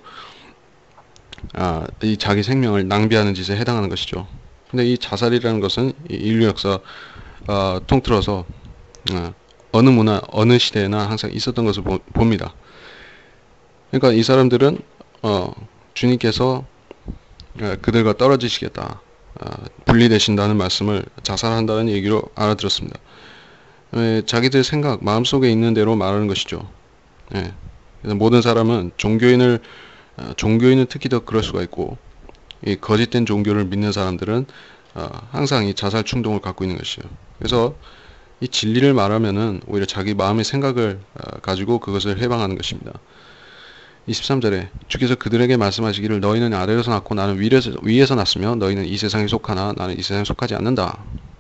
아, 이 자기 생명을 낭비하는 짓에 해당하는 것이죠. 근데 이 자살이라는 것은 이 인류 역사 어, 통틀어서 어, 어느 문화, 어느 시대에나 항상 있었던 것을 보, 봅니다. 그러니까 이 사람들은 어, 주님께서 어, 그들과 떨어지시겠다, 어, 분리되신다는 말씀을 자살한다는 얘기로 알아들었습니다. 에, 자기들 생각, 마음속에 있는 대로 말하는 것이죠. 예. 그래서 모든 사람은 종교인을 어, 종교인은 특히 더 그럴 수가 있고, 이 거짓된 종교를 믿는 사람들은 어, 항상 이 자살 충동을 갖고 있는 것이에요. 그래서 이 진리를 말하면은 오히려 자기 마음의 생각을 어, 가지고 그것을 해방하는 것입니다. 이십삼 절에 주께서 그들에게 말씀하시기를 너희는 아래에서 났고 나는 위에서, 위에서 났으며 너희는 이 세상에 속하나 나는 이 세상에 속하지 않는다.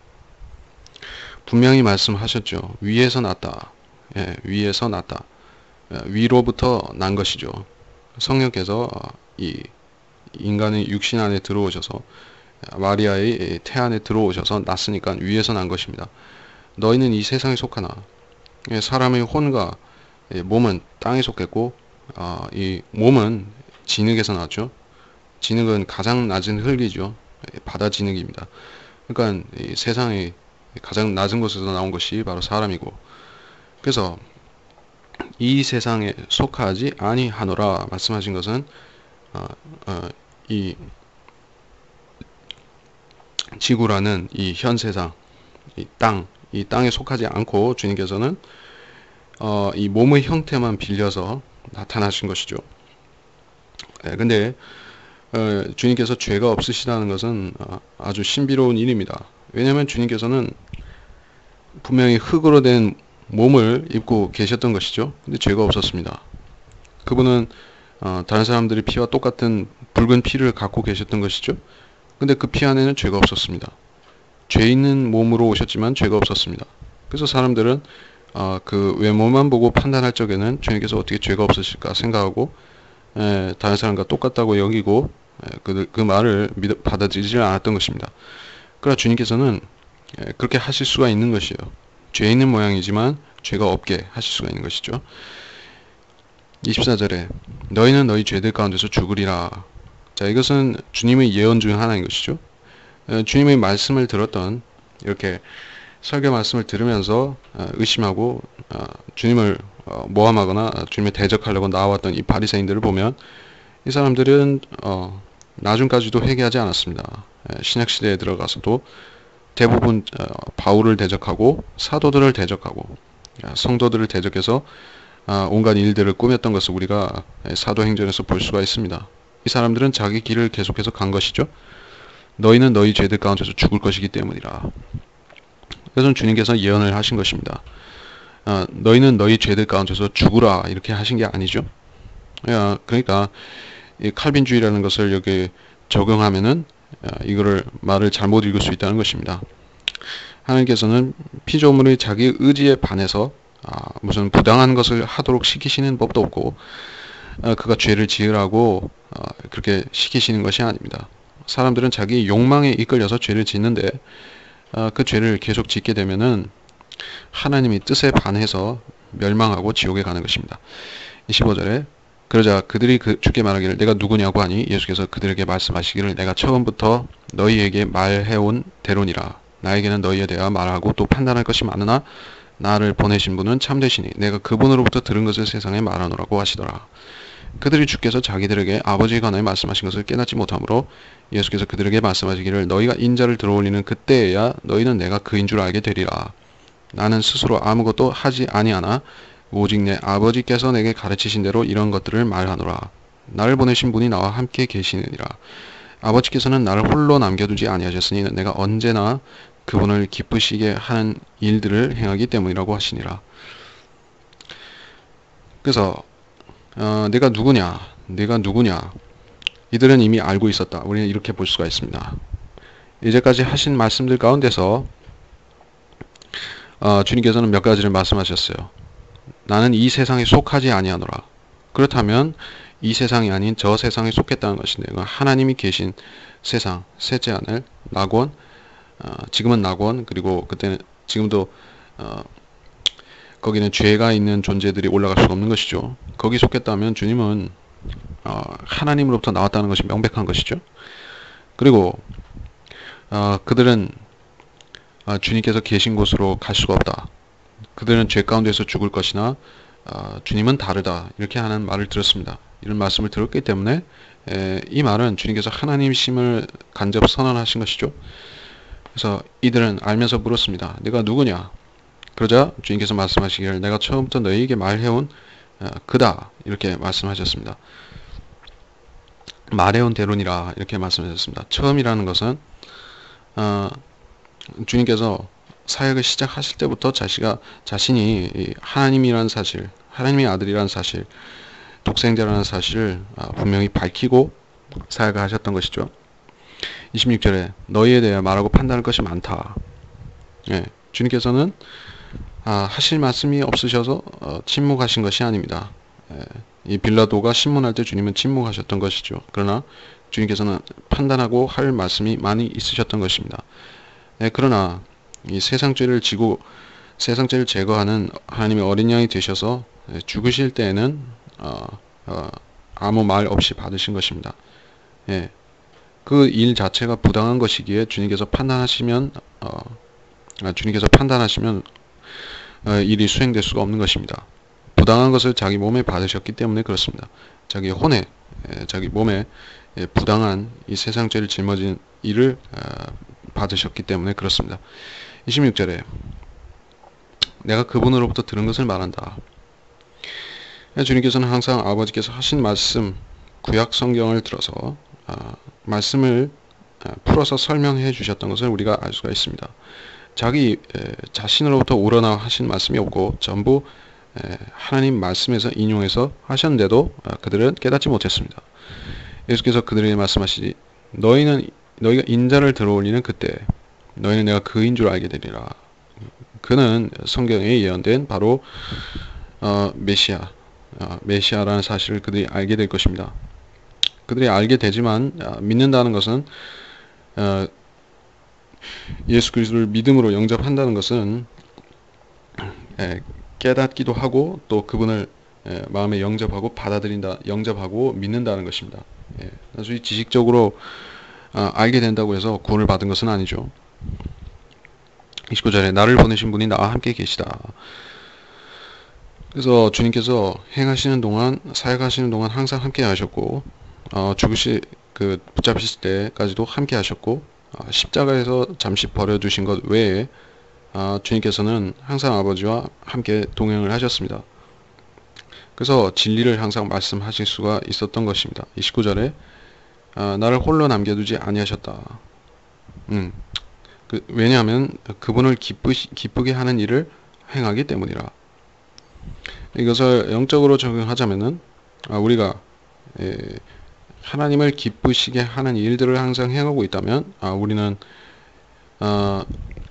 분명히 말씀하셨죠. 위에서 났다. 예, 위에서 났다. 예, 위로부터 난 것이죠. 성령께서 이 인간의 육신 안에 들어오셔서 마리아의 태 안에 들어오셔서 났으니까 위에서 난 것입니다. 너희는 이 세상에 속하나, 사람의 혼과 몸은 땅에 속했고 아, 이 몸은 진흙에서 나왔죠. 진흙은 가장 낮은 흙이죠. 바다 진흙입니다. 그러니까 이 세상의 가장 낮은 곳에서 나온 것이 바로 사람이고, 그래서 이 세상에 속하지 아니하노라 말씀하신 것은 어, 어, 이 지구라는 이 현 세상, 이 땅, 이 땅에 속하지 않고 주님께서는 어, 이 몸의 형태만 빌려서 나타나신 것이죠. 예, 근데 어, 주님께서 죄가 없으시다는 것은 어, 아주 신비로운 일입니다. 왜냐하면 주님께서는 분명히 흙으로 된 몸을 입고 계셨던 것이죠. 근데 죄가 없었습니다. 그분은 어, 다른 사람들의 피와 똑같은 붉은 피를 갖고 계셨던 것이죠. 근데 그 피 안에는 죄가 없었습니다. 죄 있는 몸으로 오셨지만 죄가 없었습니다. 그래서 사람들은 어, 그 외모만 보고 판단할 적에는 주님께서 어떻게 죄가 없으실까 생각하고 에, 다른 사람과 똑같다고 여기고 에, 그, 그 말을 믿, 받아들이지 않았던 것입니다. 그러나 주님께서는 에, 그렇게 하실 수가 있는 것이에요. 죄 있는 모양이지만 죄가 없게 하실 수가 있는 것이죠. 이십사 절에 너희는 너희 죄들 가운데서 죽으리라. 자, 이것은 주님의 예언 중 하나인 것이죠. 에, 주님의 말씀을 들었던 이렇게 설교 말씀을 들으면서 어, 의심하고 어, 주님을 어, 모함하거나 주님을 대적하려고 나왔던 이 바리새인들을 보면 이 사람들은 어, 나중까지도 회개하지 않았습니다. 신약 시대에 들어가서도 대부분 어, 바울을 대적하고 사도들을 대적하고 성도들을 대적해서 아, 온갖 일들을 꾸몄던 것을 우리가 사도행전에서 볼 수가 있습니다. 이 사람들은 자기 길을 계속해서 간 것이죠. 너희는 너희 죄들 가운데서 죽을 것이기 때문이라. 그래서 주님께서 예언을 하신 것입니다. 아, 너희는 너희 죄들 가운데서 죽으라 이렇게 하신 게 아니죠. 야, 그러니까 이 칼빈주의라는 것을 여기 적용하면은 아, 이거를 말을 잘못 읽을 수 있다는 것입니다. 하나님께서는 피조물의 자기 의지에 반해서 아, 무슨 부당한 것을 하도록 시키시는 법도 없고 아, 그가 죄를 지으라고 아, 그렇게 시키시는 것이 아닙니다. 사람들은 자기 욕망에 이끌려서 죄를 짓는데 아, 그 죄를 계속 짓게 되면은 하나님의 뜻에 반해서 멸망하고 지옥에 가는 것입니다. 이십오 절에 그러자 그들이 그 주께 말하기를 내가 누구냐고 하니 예수께서 그들에게 말씀하시기를 내가 처음부터 너희에게 말해온 대로니라. 나에게는 너희에 대하여 말하고 또 판단할 것이 많으나 나를 보내신 분은 참되시니 내가 그분으로부터 들은 것을 세상에 말하노라고 하시더라. 그들이 주께서 자기들에게 아버지에 관하여 말씀하신 것을 깨닫지 못하므로 예수께서 그들에게 말씀하시기를 너희가 인자를 들어올리는 그때에야 너희는 내가 그인 줄 알게 되리라. 나는 스스로 아무것도 하지 아니하나 오직 내 아버지께서 내게 가르치신 대로 이런 것들을 말하노라. 나를 보내신 분이 나와 함께 계시느니라. 아버지께서는 나를 홀로 남겨두지 아니하셨으니 내가 언제나 그분을 기쁘시게 하는 일들을 행하기 때문이라고 하시니라. 그래서 어, 내가 누구냐? 내가 누구냐? 이들은 이미 알고 있었다. 우리는 이렇게 볼 수가 있습니다. 이제까지 하신 말씀들 가운데서 어, 주님께서는 몇 가지를 말씀하셨어요. 나는 이 세상에 속하지 아니하노라. 그렇다면 이 세상이 아닌 저 세상에 속했다는 것인데 하나님이 계신 세상, 셋째 하늘, 낙원, 어, 지금은 낙원, 그리고 그때는 지금도 어, 거기는 죄가 있는 존재들이 올라갈 수 없는 것이죠. 거기 속했다면 주님은 어, 하나님으로부터 나왔다는 것이 명백한 것이죠. 그리고 어, 그들은 어, 주님께서 계신 곳으로 갈 수가 없다. 그들은 죄 가운데서 죽을 것이나 어, 주님은 다르다. 이렇게 하는 말을 들었습니다. 이런 말씀을 들었기 때문에 에, 이 말은 주님께서 하나님심을 간접 선언하신 것이죠. 그래서 이들은 알면서 물었습니다. 내가 누구냐? 그러자 주님께서 말씀하시기를 내가 처음부터 너희에게 말해온 어, 그다 이렇게 말씀하셨습니다. 말해온 대론이라 이렇게 말씀하셨습니다. 처음이라는 것은 어, 주님께서 사역을 시작하실 때부터 자시가 자신이 하나님이라는 사실, 하나님의 아들이라는 사실, 독생자라는 사실을 분명히 밝히고 사역을 하셨던 것이죠. 이십육 절에 너희에 대해 말하고 판단할 것이 많다. 예, 주님께서는 아, 하실 말씀이 없으셔서 어, 침묵하신 것이 아닙니다. 예, 이 빌라도가 신문할 때 주님은 침묵하셨던 것이죠. 그러나 주님께서는 판단하고 할 말씀이 많이 있으셨던 것입니다. 예, 그러나 이 세상 죄를 지고 세상 죄를 제거하는 하나님의 어린 양이 되셔서 죽으실 때에는 어, 어, 아무 말 없이 받으신 것입니다. 예, 그 일 자체가 부당한 것이기에 주님께서 판단하시면 어, 아, 주님께서 판단하시면 어, 일이 수행될 수가 없는 것입니다. 부당한 것을 자기 몸에 받으셨기 때문에 그렇습니다. 자기 혼에 예, 자기 몸에 예, 부당한 이 세상 죄를 짊어진 일을 어, 받으셨기 때문에 그렇습니다. 이십육 절에 내가 그분으로부터 들은 것을 말한다. 주님께서는 항상 아버지께서 하신 말씀, 구약 성경을 들어서 아, 말씀을 아, 풀어서 설명해 주셨던 것을 우리가 알 수가 있습니다. 자기 에, 자신으로부터 우러나 하신 말씀이 없고 전부 에, 하나님 말씀에서 인용해서 하셨는데도 아, 그들은 깨닫지 못했습니다. 예수께서 그들에게 말씀하시지 너희는 너희가 인자를 들어올리는 그때 너희는 내가 그인 줄 알게 되리라. 그는 성경에 예언된 바로 어, 메시아 어, 메시아라는 사실을 그들이 알게 될 것입니다. 그들이 알게 되지만 어, 믿는다는 것은 어, 예수 그리스도를 믿음으로 영접한다는 것은 에, 깨닫기도 하고 또 그분을 에, 마음에 영접하고 받아들인다, 영접하고 믿는다는 것입니다. 예, 단순히 지식적으로 어, 알게 된다고 해서 구원을 받은 것은 아니죠. 이십구 절에 나를 보내신 분이 나와 함께 계시다. 그래서 주님께서 행하시는 동안, 사역하시는 동안 항상 함께 하셨고 어, 죽으시 그 붙잡히실 때까지도 함께 하셨고 어, 십자가에서 잠시 버려두신 것 외에 어, 주님께서는 항상 아버지와 함께 동행을 하셨습니다. 그래서 진리를 항상 말씀하실 수가 있었던 것입니다. 이십구 절에 어, 나를 홀로 남겨두지 아니하셨다. 음, 그, 왜냐하면 그분을 기쁘시, 기쁘게 하는 일을 행하기 때문이라. 이것을 영적으로 적용하자면은 아, 우리가 에, 하나님을 기쁘시게 하는 일들을 항상 행하고 있다면 아, 우리는 어,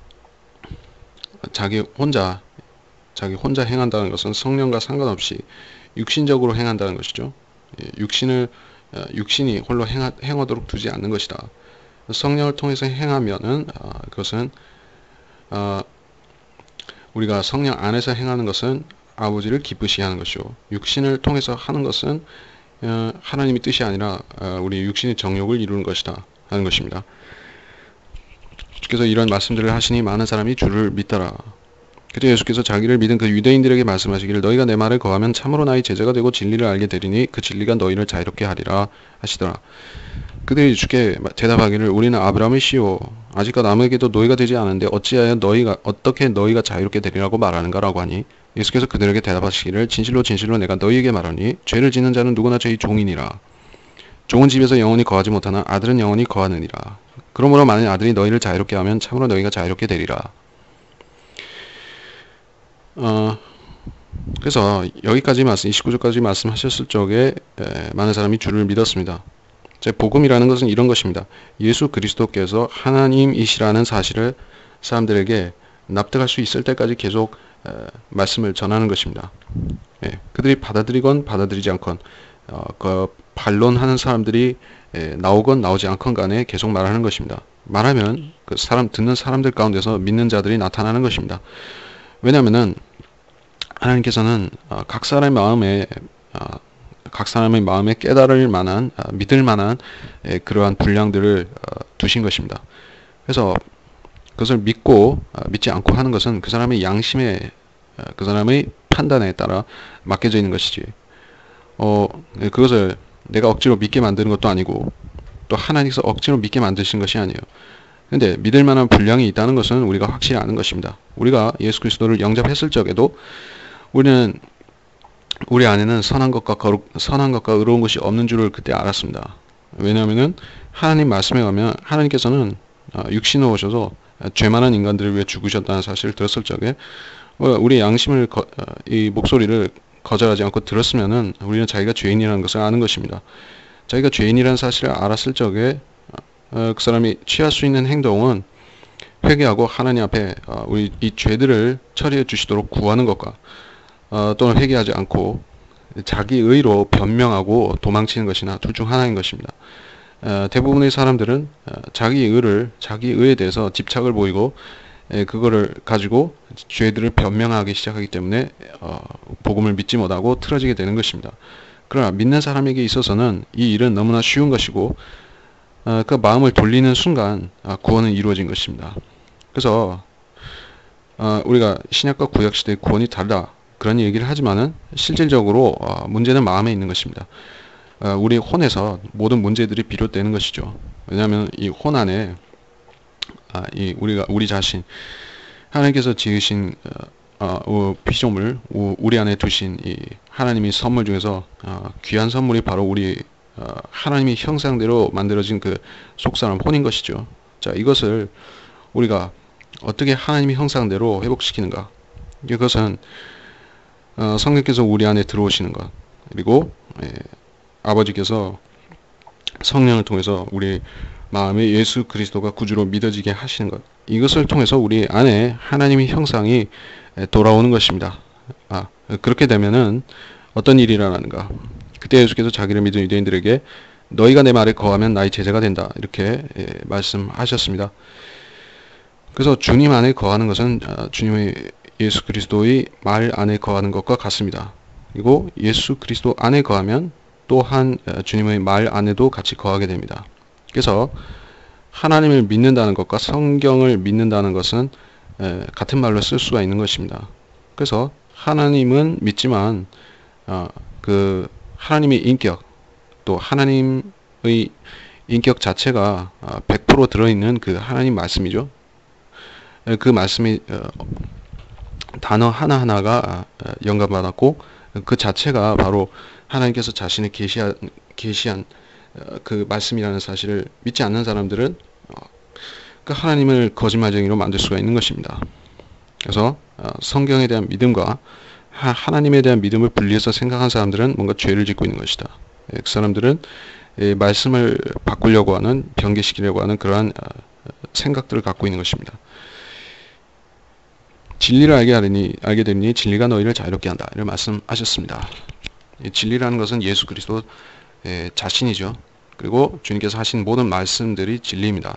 자기 혼자 자기 혼자 행한다는 것은 성령과 상관없이 육신적으로 행한다는 것이죠. 예, 육신을 어, 육신이 홀로 행하, 행하도록 두지 않는 것이다. 성령을 통해서 행하면은 어, 그것은 어, 우리가 성령 안에서 행하는 것은 아버지를 기쁘시게 하는 것이요. 육신을 통해서 하는 것은 어, 하나님의 뜻이 아니라 어, 우리 육신의 정욕을 이루는 것이다 하는 것입니다. 주께서 이런 말씀들을 하시니 많은 사람이 주를 믿더라. 그때 예수께서 자기를 믿은 그 유대인들에게 말씀하시기를 너희가 내 말을 거하면 참으로 나의 제자가 되고 진리를 알게 되리니 그 진리가 너희를 자유롭게 하리라 하시더라. 그들이 주께 대답하기를 우리는 아브라함의 씨요 아직까지 아무에게도 노예가 되지 않은데 어찌하여 너희가 어떻게 너희가 자유롭게 되리라고 말하는가라고 하니 예수께서 그들에게 대답하시기를 진실로 진실로 내가 너희에게 말하니 죄를 짓는 자는 누구나 저희 종이니라. 종은 집에서 영원히 거하지 못하나 아들은 영원히 거하느니라. 그러므로 만일 아들이 너희를 자유롭게 하면 참으로 너희가 자유롭게 되리라. 어, 그래서 여기까지 말씀, 이십구 절까지 말씀하셨을 적에 에, 많은 사람이 주를 믿었습니다. 제 복음이라는 것은 이런 것입니다. 예수 그리스도께서 하나님이시라는 사실을 사람들에게 납득할 수 있을 때까지 계속 에, 말씀을 전하는 것입니다. 예, 그들이 받아들이건 받아들이지 않건 어, 그 반론하는 사람들이 에, 나오건 나오지 않건 간에 계속 말하는 것입니다. 말하면 그 사람 듣는 사람들 가운데서 믿는 자들이 나타나는 것입니다. 왜냐하면은 하나님께서는 어, 각 사람의 마음에 어, 각 사람의 마음에 깨달을 만한 어, 믿을 만한 에, 그러한 분량들을 어, 두신 것입니다. 그래서 그것을 믿고 어, 믿지 않고 하는 것은 그 사람의 양심에 어, 그 사람의 판단에 따라 맡겨져 있는 것이지. 어, 그것을 내가 억지로 믿게 만드는 것도 아니고 또 하나님께서 억지로 믿게 만드신 것이 아니에요. 근데 믿을 만한 분량이 있다는 것은 우리가 확실히 아는 것입니다. 우리가 예수 그리스도를 영접했을 적에도 우리는 우리 안에는 선한 것과 거룩, 선한 것과 의로운 것이 없는 줄을 그때 알았습니다. 왜냐하면은 하나님 말씀에 가면 하나님께서는 육신으로 오셔서 죄 많은 인간들을 위해 죽으셨다는 사실을 들었을 적에 우리 양심을 거, 이 목소리를 거절하지 않고 들었으면은 우리는 자기가 죄인이라는 것을 아는 것입니다. 자기가 죄인이라는 사실을 알았을 적에 어, 그 사람이 취할 수 있는 행동은 회개하고 하나님 앞에 어, 우리 이 죄들을 처리해 주시도록 구하는 것과 어, 또는 회개하지 않고 자기 의로 변명하고 도망치는 것이나 둘 중 하나인 것입니다. 어, 대부분의 사람들은 어, 자기 의를 자기 의에 대해서 집착을 보이고 에, 그거를 가지고 죄들을 변명하기 시작하기 때문에 어, 복음을 믿지 못하고 틀어지게 되는 것입니다. 그러나 믿는 사람에게 있어서는 이 일은 너무나 쉬운 것이고 어, 그 마음을 돌리는 순간 아, 구원은 이루어진 것입니다. 그래서 어, 우리가 신약과 구약 시대의 구원이 다르다 그런 얘기를 하지만은 실질적으로 어, 문제는 마음에 있는 것입니다. 어, 우리 혼에서 모든 문제들이 비롯되는 것이죠. 왜냐하면 이 혼 안에 아, 이 우리가 우리 자신 하나님께서 지으신 어, 어, 어, 피조물 우, 우리 안에 두신 이 하나님의 선물 중에서 어, 귀한 선물이 바로 우리 어, 하나님의 형상대로 만들어진 그 속사람 혼인 것이죠. 자, 이것을 우리가 어떻게 하나님의 형상대로 회복시키는가? 이것은 어, 성령께서 우리 안에 들어오시는 것, 그리고 예, 아버지께서 성령을 통해서 우리 마음에 예수 그리스도가 구주로 믿어지게 하시는 것, 이것을 통해서 우리 안에 하나님의 형상이 돌아오는 것입니다. 아, 그렇게 되면은 어떤 일이 일어나는가? 그때 예수께서 자기를 믿은 유대인들에게 너희가 내 말에 거하면 나의 제자가 된다, 이렇게 예, 말씀하셨습니다. 그래서 주님 안에 거하는 것은 아, 주님의 예수 그리스도의 말 안에 거하는 것과 같습니다. 그리고 예수 그리스도 안에 거하면 또한 주님의 말 안에도 같이 거하게 됩니다. 그래서 하나님을 믿는다는 것과 성경을 믿는다는 것은 같은 말로 쓸 수가 있는 것입니다. 그래서 하나님은 믿지만 어, 그 하나님의 인격, 또 하나님의 인격 자체가 백 퍼센트 들어있는 그 하나님 말씀이죠. 그 말씀이 어, 단어 하나하나가 영감받았고 그 자체가 바로 하나님께서 자신을 계시한, 계시한 그 말씀이라는 사실을 믿지 않는 사람들은 그 하나님을 거짓말쟁이로 만들 수가 있는 것입니다. 그래서 성경에 대한 믿음과 하나님에 대한 믿음을 분리해서 생각한 사람들은 뭔가 죄를 짓고 있는 것이다. 그 사람들은 말씀을 바꾸려고 하는, 변개시키려고 하는 그러한 생각들을 갖고 있는 것입니다. 진리를 알게 하리니, 알게 되니 진리가 너희를 자유롭게 한다, 이런 말씀하셨습니다. 진리라는 것은 예수 그리스도 자신이죠. 그리고 주님께서 하신 모든 말씀들이 진리입니다.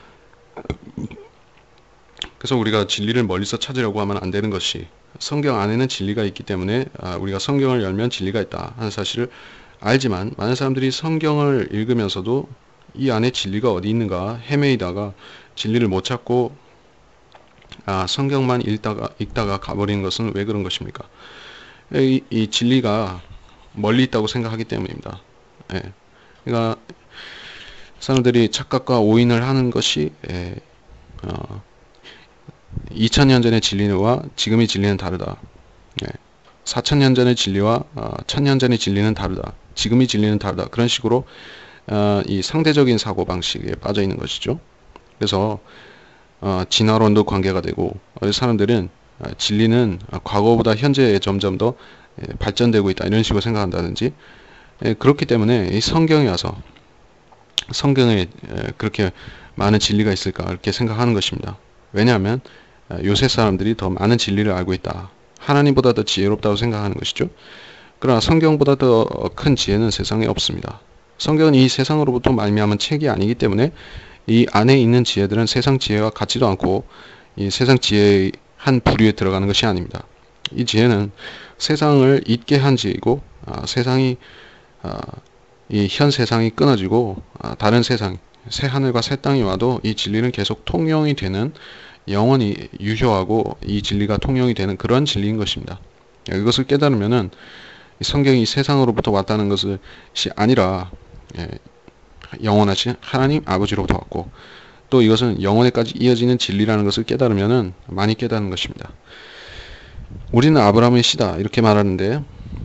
그래서 우리가 진리를 멀리서 찾으려고 하면 안 되는 것이, 성경 안에는 진리가 있기 때문에 우리가 성경을 열면 진리가 있다 하는 사실을 알지만, 많은 사람들이 성경을 읽으면서도 이 안에 진리가 어디 있는가 헤매이다가 진리를 못 찾고 아, 성경만 읽다가 읽다가 가버리는 것은 왜 그런 것입니까? 이, 이 진리가 멀리 있다고 생각하기 때문입니다. 예. 그러니까 사람들이 착각과 오인을 하는 것이 예, 어, 이천 년 전의 진리와 지금의 진리는 다르다. 예. 사천 년 전의 진리와 어, 천 년 전의 진리는 다르다. 지금의 진리는 다르다. 그런 식으로 어, 이 상대적인 사고방식에 빠져 있는 것이죠. 그래서 어, 진화론도 관계가 되고, 사람들은 진리는 과거보다 현재에 점점 더 발전되고 있다, 이런 식으로 생각한다든지, 그렇기 때문에 이 성경에 와서 성경에 그렇게 많은 진리가 있을까 이렇게 생각하는 것입니다. 왜냐하면 요새 사람들이 더 많은 진리를 알고 있다, 하나님보다 더 지혜롭다고 생각하는 것이죠. 그러나 성경보다 더 큰 지혜는 세상에 없습니다. 성경은 이 세상으로부터 말미암은 책이 아니기 때문에 이 안에 있는 지혜들은 세상 지혜와 같지도 않고 이 세상 지혜의 한 부류에 들어가는 것이 아닙니다. 이 지혜는 세상을 잊게 한 지혜이고, 아, 세상이 아, 이 현 세상이 끊어지고 아, 다른 세상, 새 하늘과 새 땅이 와도 이 진리는 계속 통용이 되는, 영원히 유효하고 이 진리가 통용이 되는 그런 진리인 것입니다. 이것을 깨달으면은 성경이 세상으로부터 왔다는 것이 아니라 예, 영원하신 하나님 아버지로부터 왔고, 또 이것은 영원에까지 이어지는 진리라는 것을 깨달으면 많이 깨닫는 것입니다. 우리는 아브라함의 씨다, 이렇게 말하는데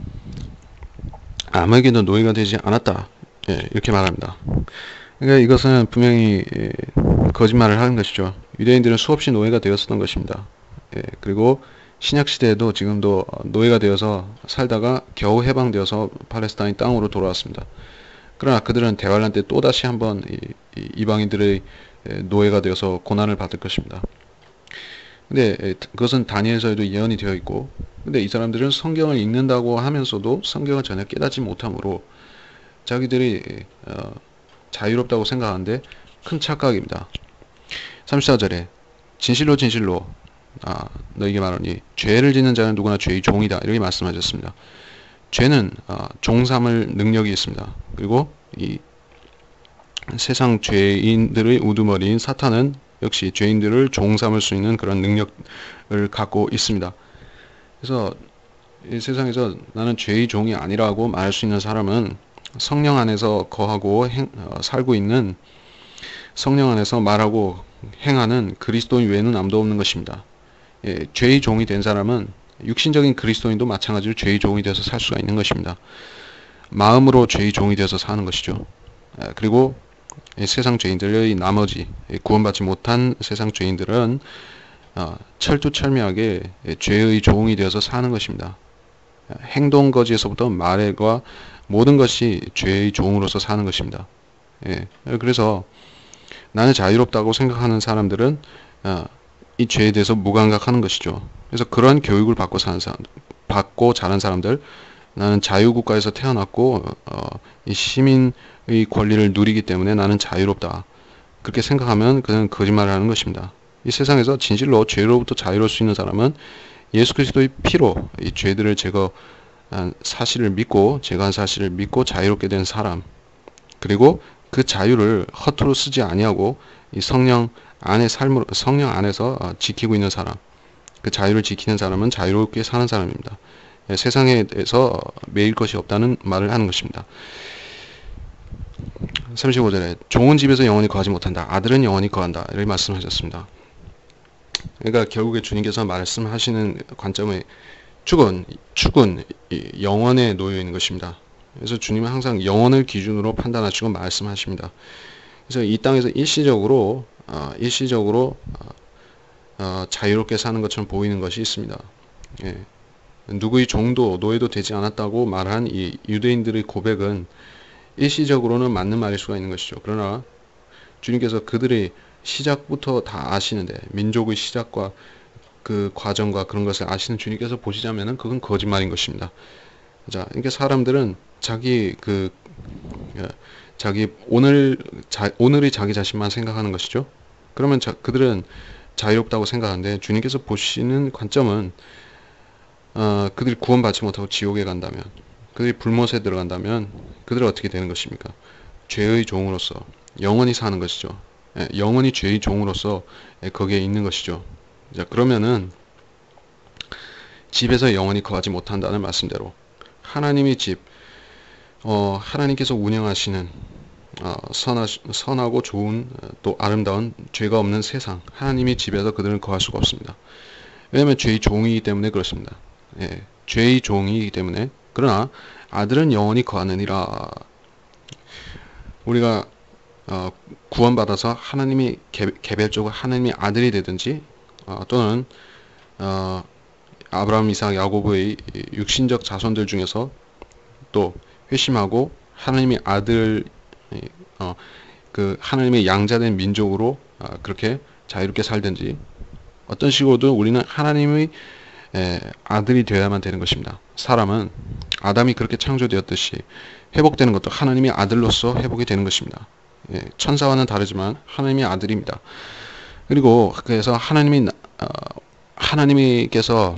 아무에게도 노예가 되지 않았다, 예, 이렇게 말합니다. 그러니까 이것은 분명히 예, 거짓말을 하는 것이죠. 유대인들은 수없이 노예가 되었었던 것입니다. 예, 그리고 신약시대에도 지금도 노예가 되어서 살다가 겨우 해방되어서 팔레스타인 땅으로 돌아왔습니다. 그러나 그들은 대환란 때 또다시 한번 이, 이 이방인들의 노예가 되어서 고난을 받을 것입니다. 근데 그것은 다니엘서에도 예언이 되어 있고, 근데 이 사람들은 성경을 읽는다고 하면서도 성경을 전혀 깨닫지 못함으로 자기들이 어, 자유롭다고 생각하는데 큰 착각입니다. 삼십사 절에 진실로 진실로 아, 너에게 말하니 죄를 짓는 자는 누구나 죄의 종이다, 이렇게 말씀하셨습니다. 죄는 어, 종삼을 능력이 있습니다. 그리고 이 세상 죄인들의 우두머리인 사탄은 역시 죄인들을 종삼을 수 있는 그런 능력을 갖고 있습니다. 그래서 이 세상에서 나는 죄의 종이 아니라고 말할 수 있는 사람은 성령 안에서 거하고 행, 어, 살고 있는, 성령 안에서 말하고 행하는 그리스도인 외에는 아무도 없는 것입니다. 예, 죄의 종이 된 사람은 육신적인 그리스도인도 마찬가지로 죄의 종이 되어서 살 수가 있는 것입니다. 마음으로 죄의 종이 되어서 사는 것이죠. 예, 그리고 세상 죄인들의 나머지 구원받지 못한 세상 죄인들은 어, 철두철미하게 죄의 종이 되어서 사는 것입니다. 행동 거지에서부터 말과 모든 것이 죄의 종으로서 사는 것입니다. 예, 그래서 나는 자유롭다고 생각하는 사람들은 어, 이 죄에 대해서 무감각하는 것이죠. 그래서 그러한 교육을 받고 사는 사람, 받고 자란 사람들, 나는 자유국가에서 태어났고 어, 이 시민의 권리를 누리기 때문에 나는 자유롭다. 그렇게 생각하면 그는 거짓말을 하는 것입니다. 이 세상에서 진실로 죄로부터 자유로울 수 있는 사람은 예수 그리스도의 피로 이 죄들을 제거한 사실을 믿고 제거한 사실을 믿고 자유롭게 된 사람, 그리고 그 자유를 허투루 쓰지 아니하고 이 성령 안에 삶으로 성령 안에서 지키고 있는 사람, 그 자유를 지키는 사람은 자유롭게 사는 사람입니다. 세상에 대해서 매일 것이 없다는 말을 하는 것입니다. 삼십오 절에 종은 집에서 영원히 거하지 못한다. 아들은 영원히 거한다. 이렇게 말씀하셨습니다. 그러니까 결국에 주님께서 말씀하시는 관점의 축은, 축은 영원에 놓여 있는 것입니다. 그래서 주님은 항상 영원을 기준으로 판단하시고 말씀하십니다. 그래서 이 땅에서 일시적으로 어, 일시적으로 어, 어, 자유롭게 사는 것처럼 보이는 것이 있습니다. 예. 누구의 종도 노예도 되지 않았다고 말한 이 유대인들의 고백은 일시적으로는 맞는 말일 수가 있는 것이죠. 그러나 주님께서 그들의 시작부터 다 아시는데, 민족의 시작과 그 과정과 그런 것을 아시는 주님께서 보시자면은 그건 거짓말인 것입니다. 자, 그러니까 사람들은 자기 그 자기 오늘 자, 오늘의 자기 자신만 생각하는 것이죠. 그러면 자, 그들은 자유롭다고 생각하는데 주님께서 보시는 관점은 어, 그들이 구원받지 못하고 지옥에 간다면, 그들이 불못에 들어간다면 그들은 어떻게 되는 것입니까? 죄의 종으로서 영원히 사는 것이죠. 예, 영원히 죄의 종으로서 예, 거기에 있는 것이죠. 자, 그러면은 집에서 영원히 거하지 못한다는 말씀대로 하나님의 집, 어, 하나님께서 운영하시는 어, 선하, 선하고 좋은 또 아름다운 죄가 없는 세상, 하나님의 집에서 그들은 거할 수가 없습니다. 왜냐하면 죄의 종이기 때문에 그렇습니다. 예, 죄의 종이기 때문에. 그러나 아들은 영원히 거하느니라. 우리가 어, 구원받아서 하나님이 개, 개별적으로 하나님의 아들이 되든지 어, 또는 어, 아브라함, 이삭, 야고보의 육신적 자손들 중에서 또 회심하고 하나님의 아들, 어, 그 하나님의 양자된 민족으로 어, 그렇게 자유롭게 살든지 어떤 식으로든 우리는 하나님의 에, 아들이 되어야만 되는 것입니다. 사람은 아담이 그렇게 창조되었듯이 회복되는 것도 하나님의 아들로서 회복이 되는 것입니다. 예, 천사와는 다르지만 하나님의 아들입니다. 그리고 그래서 하나님이 어, 하나님께서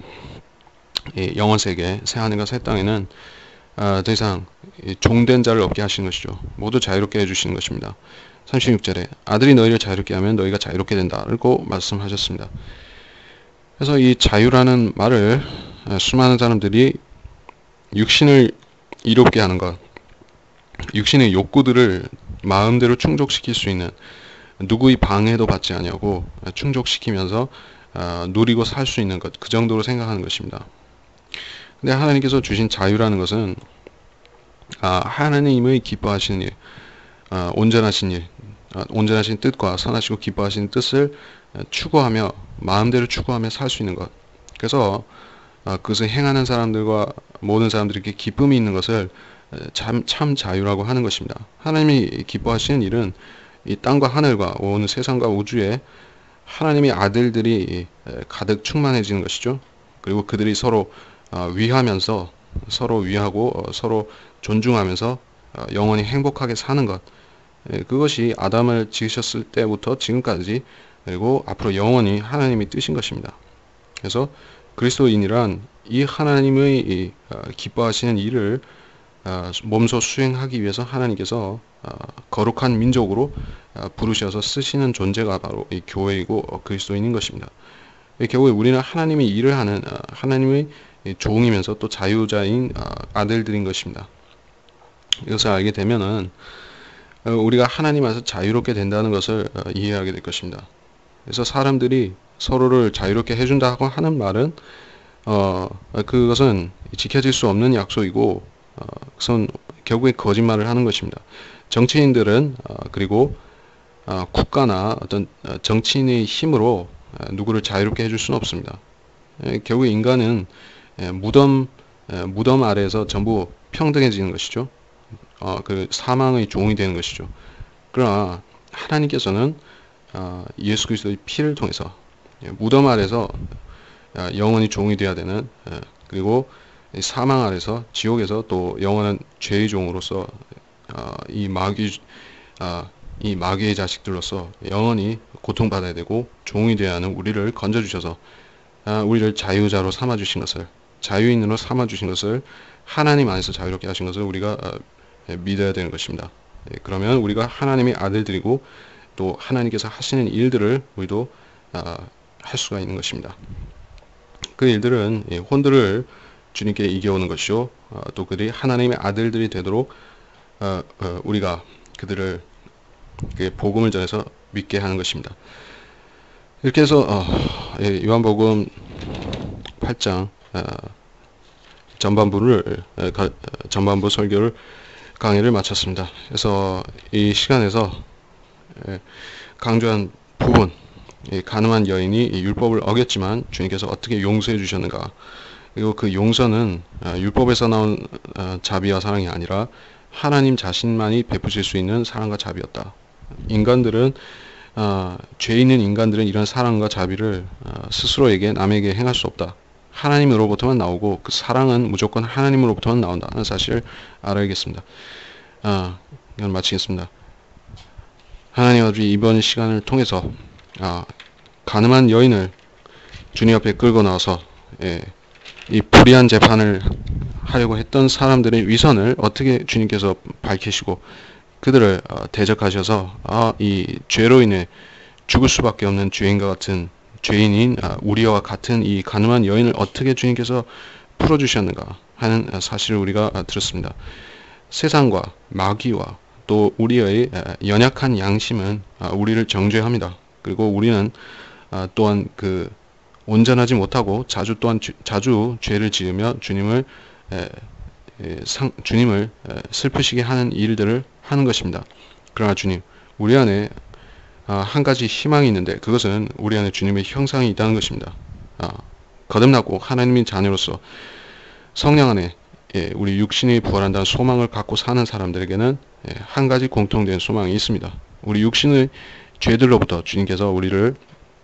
이 영원 세계 새 하늘과 새 땅에는 어, 더 이상 종된 자를 없게 하시는 것이죠. 모두 자유롭게 해주시는 것입니다. 삼십육 절에 아들이 너희를 자유롭게 하면 너희가 자유롭게 된다고 말씀하셨습니다. 그래서 이 자유라는 말을 수많은 사람들이 육신을 이롭게 하는 것, 육신의 욕구들을 마음대로 충족시킬 수 있는, 누구의 방해도 받지 아니하고 충족시키면서 어, 누리고 살 수 있는 것, 그 정도로 생각하는 것입니다. 근데 하나님께서 주신 자유라는 것은 아, 하나님의 기뻐하시는 일, 아, 온전하신 일, 아, 온전하신 뜻과 선하시고 기뻐하시는 뜻을 추구하며 마음대로 추구하며 살 수 있는 것. 그래서 아, 그것을 행하는 사람들과 모든 사람들에게 기쁨이 있는 것을 참, 참 자유라고 하는 것입니다. 하나님이 기뻐하시는 일은 이 땅과 하늘과 온 세상과 우주에 하나님의 아들들이 가득 충만해지는 것이죠. 그리고 그들이 서로 위하면서 서로 위하고 서로 존중하면서 영원히 행복하게 사는 것, 그것이 아담을 지으셨을 때부터 지금까지 그리고 앞으로 영원히 하나님이 뜻인 것입니다. 그래서 그리스도인이란 이 하나님의 기뻐하시는 일을 몸소 수행하기 위해서 하나님께서 거룩한 민족으로 부르셔서 쓰시는 존재가 바로 이 교회이고 그리스도인인 것입니다. 결국에 우리는 하나님의 일을 하는 하나님의 종이면서 또 자유자인 아들들인 것입니다. 이것을 알게 되면은 우리가 하나님 안에서 자유롭게 된다는 것을 이해하게 될 것입니다. 그래서 사람들이 서로를 자유롭게 해준다고 하는 말은 어, 그것은 지켜질 수 없는 약속이고 어, 그것은 결국에 거짓말을 하는 것입니다. 정치인들은 어, 그리고 어, 국가나 어떤 정치인의 힘으로 누구를 자유롭게 해줄 수는 없습니다. 에, 결국 인간은 에, 무덤 에, 무덤 아래에서 전부 평등해지는 것이죠. 어, 그 사망의 종이 되는 것이죠. 그러나 하나님께서는 어, 예수 그리스도의 피를 통해서 예, 무덤 아래서 어, 영원히 종이 되어야 되는 예, 그리고 사망 아래서 지옥에서 또 영원한 죄의 종으로서 어, 이 마귀 어, 이 마귀의 자식들로서 영원히 고통받아야 되고 종이 되어야 하는 우리를 건져주셔서 아, 우리를 자유자로 삼아주신 것을 자유인으로 삼아주신 것을 하나님 안에서 자유롭게 하신 것을 우리가 어, 예, 믿어야 되는 것입니다. 예, 그러면 우리가 하나님의 아들들이고 또 하나님께서 하시는 일들을 우리도 어, 할 수가 있는 것입니다. 그 일들은 예, 혼들을 주님께 이겨오는 것이요 어, 또 그들이 하나님의 아들들이 되도록 어, 어, 우리가 그들을 그 복음을 전해서 믿게 하는 것입니다. 이렇게 해서 어, 예, 요한복음 팔 장 어, 전반부를 어, 가, 전반부 설교를 강의를 마쳤습니다. 그래서 이 시간에서 예, 강조한 부분, 이 가늠한 여인이 이 율법을 어겼지만 주님께서 어떻게 용서해 주셨는가, 그리고 그 용서는 어, 율법에서 나온 어, 자비와 사랑이 아니라 하나님 자신만이 베푸실 수 있는 사랑과 자비였다. 인간들은 어, 죄 있는 인간들은 이런 사랑과 자비를 어, 스스로에게 남에게 행할 수 없다. 하나님으로부터만 나오고 그 사랑은 무조건 하나님으로부터만 나온다는 사실을 알아야겠습니다. 아, 이건 마치겠습니다. 하나님 아버지, 이번 시간을 통해서 아, 가늠한 여인을 주님 앞에 끌고 나와서 예, 이 불의한 재판을 하려고 했던 사람들의 위선을 어떻게 주님께서 밝히시고 그들을 어, 대적하셔서 아, 이 죄로 인해 죽을 수밖에 없는 죄인과 같은 죄인인 아, 우리와 같은 이 가늠한 여인을 어떻게 주님께서 풀어주셨는가 하는 사실을 우리가 아, 들었습니다. 세상과 마귀와 또 우리의 아, 연약한 양심은 아, 우리를 정죄합니다. 그리고 우리는 아, 또한 그 온전하지 못하고 자주 또한 주, 자주 죄를 지으며 주님을 에, 에, 상, 주님을 에, 슬프시게 하는 일들을 하는 것입니다. 그러나 주님, 우리 안에 아, 한 가지 희망이 있는데 그것은 우리 안에 주님의 형상이 있다는 것입니다. 아, 거듭나고 하나님의 자녀로서 성령 안에 예, 우리 육신이 부활한다는 소망을 갖고 사는 사람들에게는 예, 한 가지 공통된 소망이 있습니다. 우리 육신의 죄들로부터 주님께서 우리를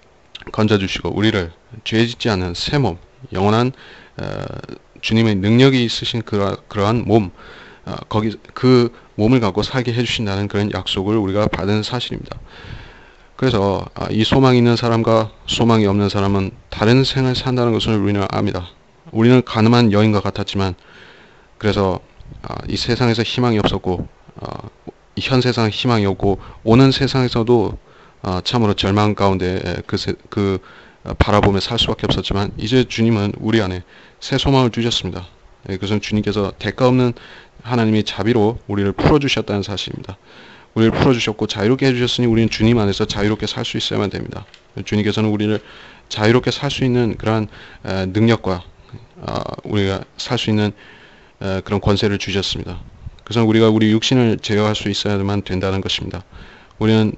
건져주시고 우리를 죄짓지 않은 새 몸, 영원한 어, 주님의 능력이 있으신 그러, 그러한 몸, 어, 거기 그 몸을 갖고 살게 해주신다는 그런 약속을 우리가 받은 사실입니다. 그래서 아, 이 소망이 있는 사람과 소망이 없는 사람은 다른 생을 산다는 것을 우리는 압니다. 우리는 가늠한 여인과 같았지만 그래서 아, 이 세상에서 희망이 없었고 아, 이 현 세상에 희망이 없고 오는 세상에서도 아, 참으로 절망 가운데 그, 세, 그 아, 바라보며 살 수밖에 없었지만 이제 주님은 우리 안에 새 소망을 주셨습니다. 예, 그것은 주님께서 대가 없는 하나님의 자비로 우리를 풀어주셨다는 사실입니다. 우리를 풀어주셨고 자유롭게 해주셨으니 우리는 주님 안에서 자유롭게 살 수 있어야만 됩니다. 주님께서는 우리를 자유롭게 살 수 있는 그러한 에, 능력과 아, 우리가 살 수 있는 에, 그런 권세를 주셨습니다. 그래서 우리가 우리 육신을 제어할 수 있어야만 된다는 것입니다. 우리는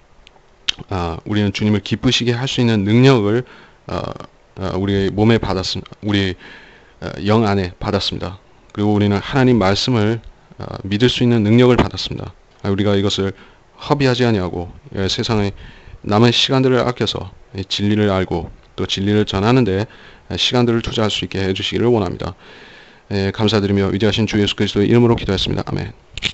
아, 우리는 주님을 기쁘시게 할 수 있는 능력을 아, 아, 우리의 몸에 받았습니다. 우리 아, 영 안에 받았습니다. 그리고 우리는 하나님 말씀을 아, 믿을 수 있는 능력을 받았습니다. 아, 우리가 이것을 허비하지 아니하고 예, 세상의 남은 시간들을 아껴서 예, 진리를 알고 또 진리를 전하는데 예, 시간들을 투자할 수 있게 해주시기를 원합니다. 예, 감사드리며 위대하신 주 예수 그리스도의 이름으로 기도했습니다. 아멘.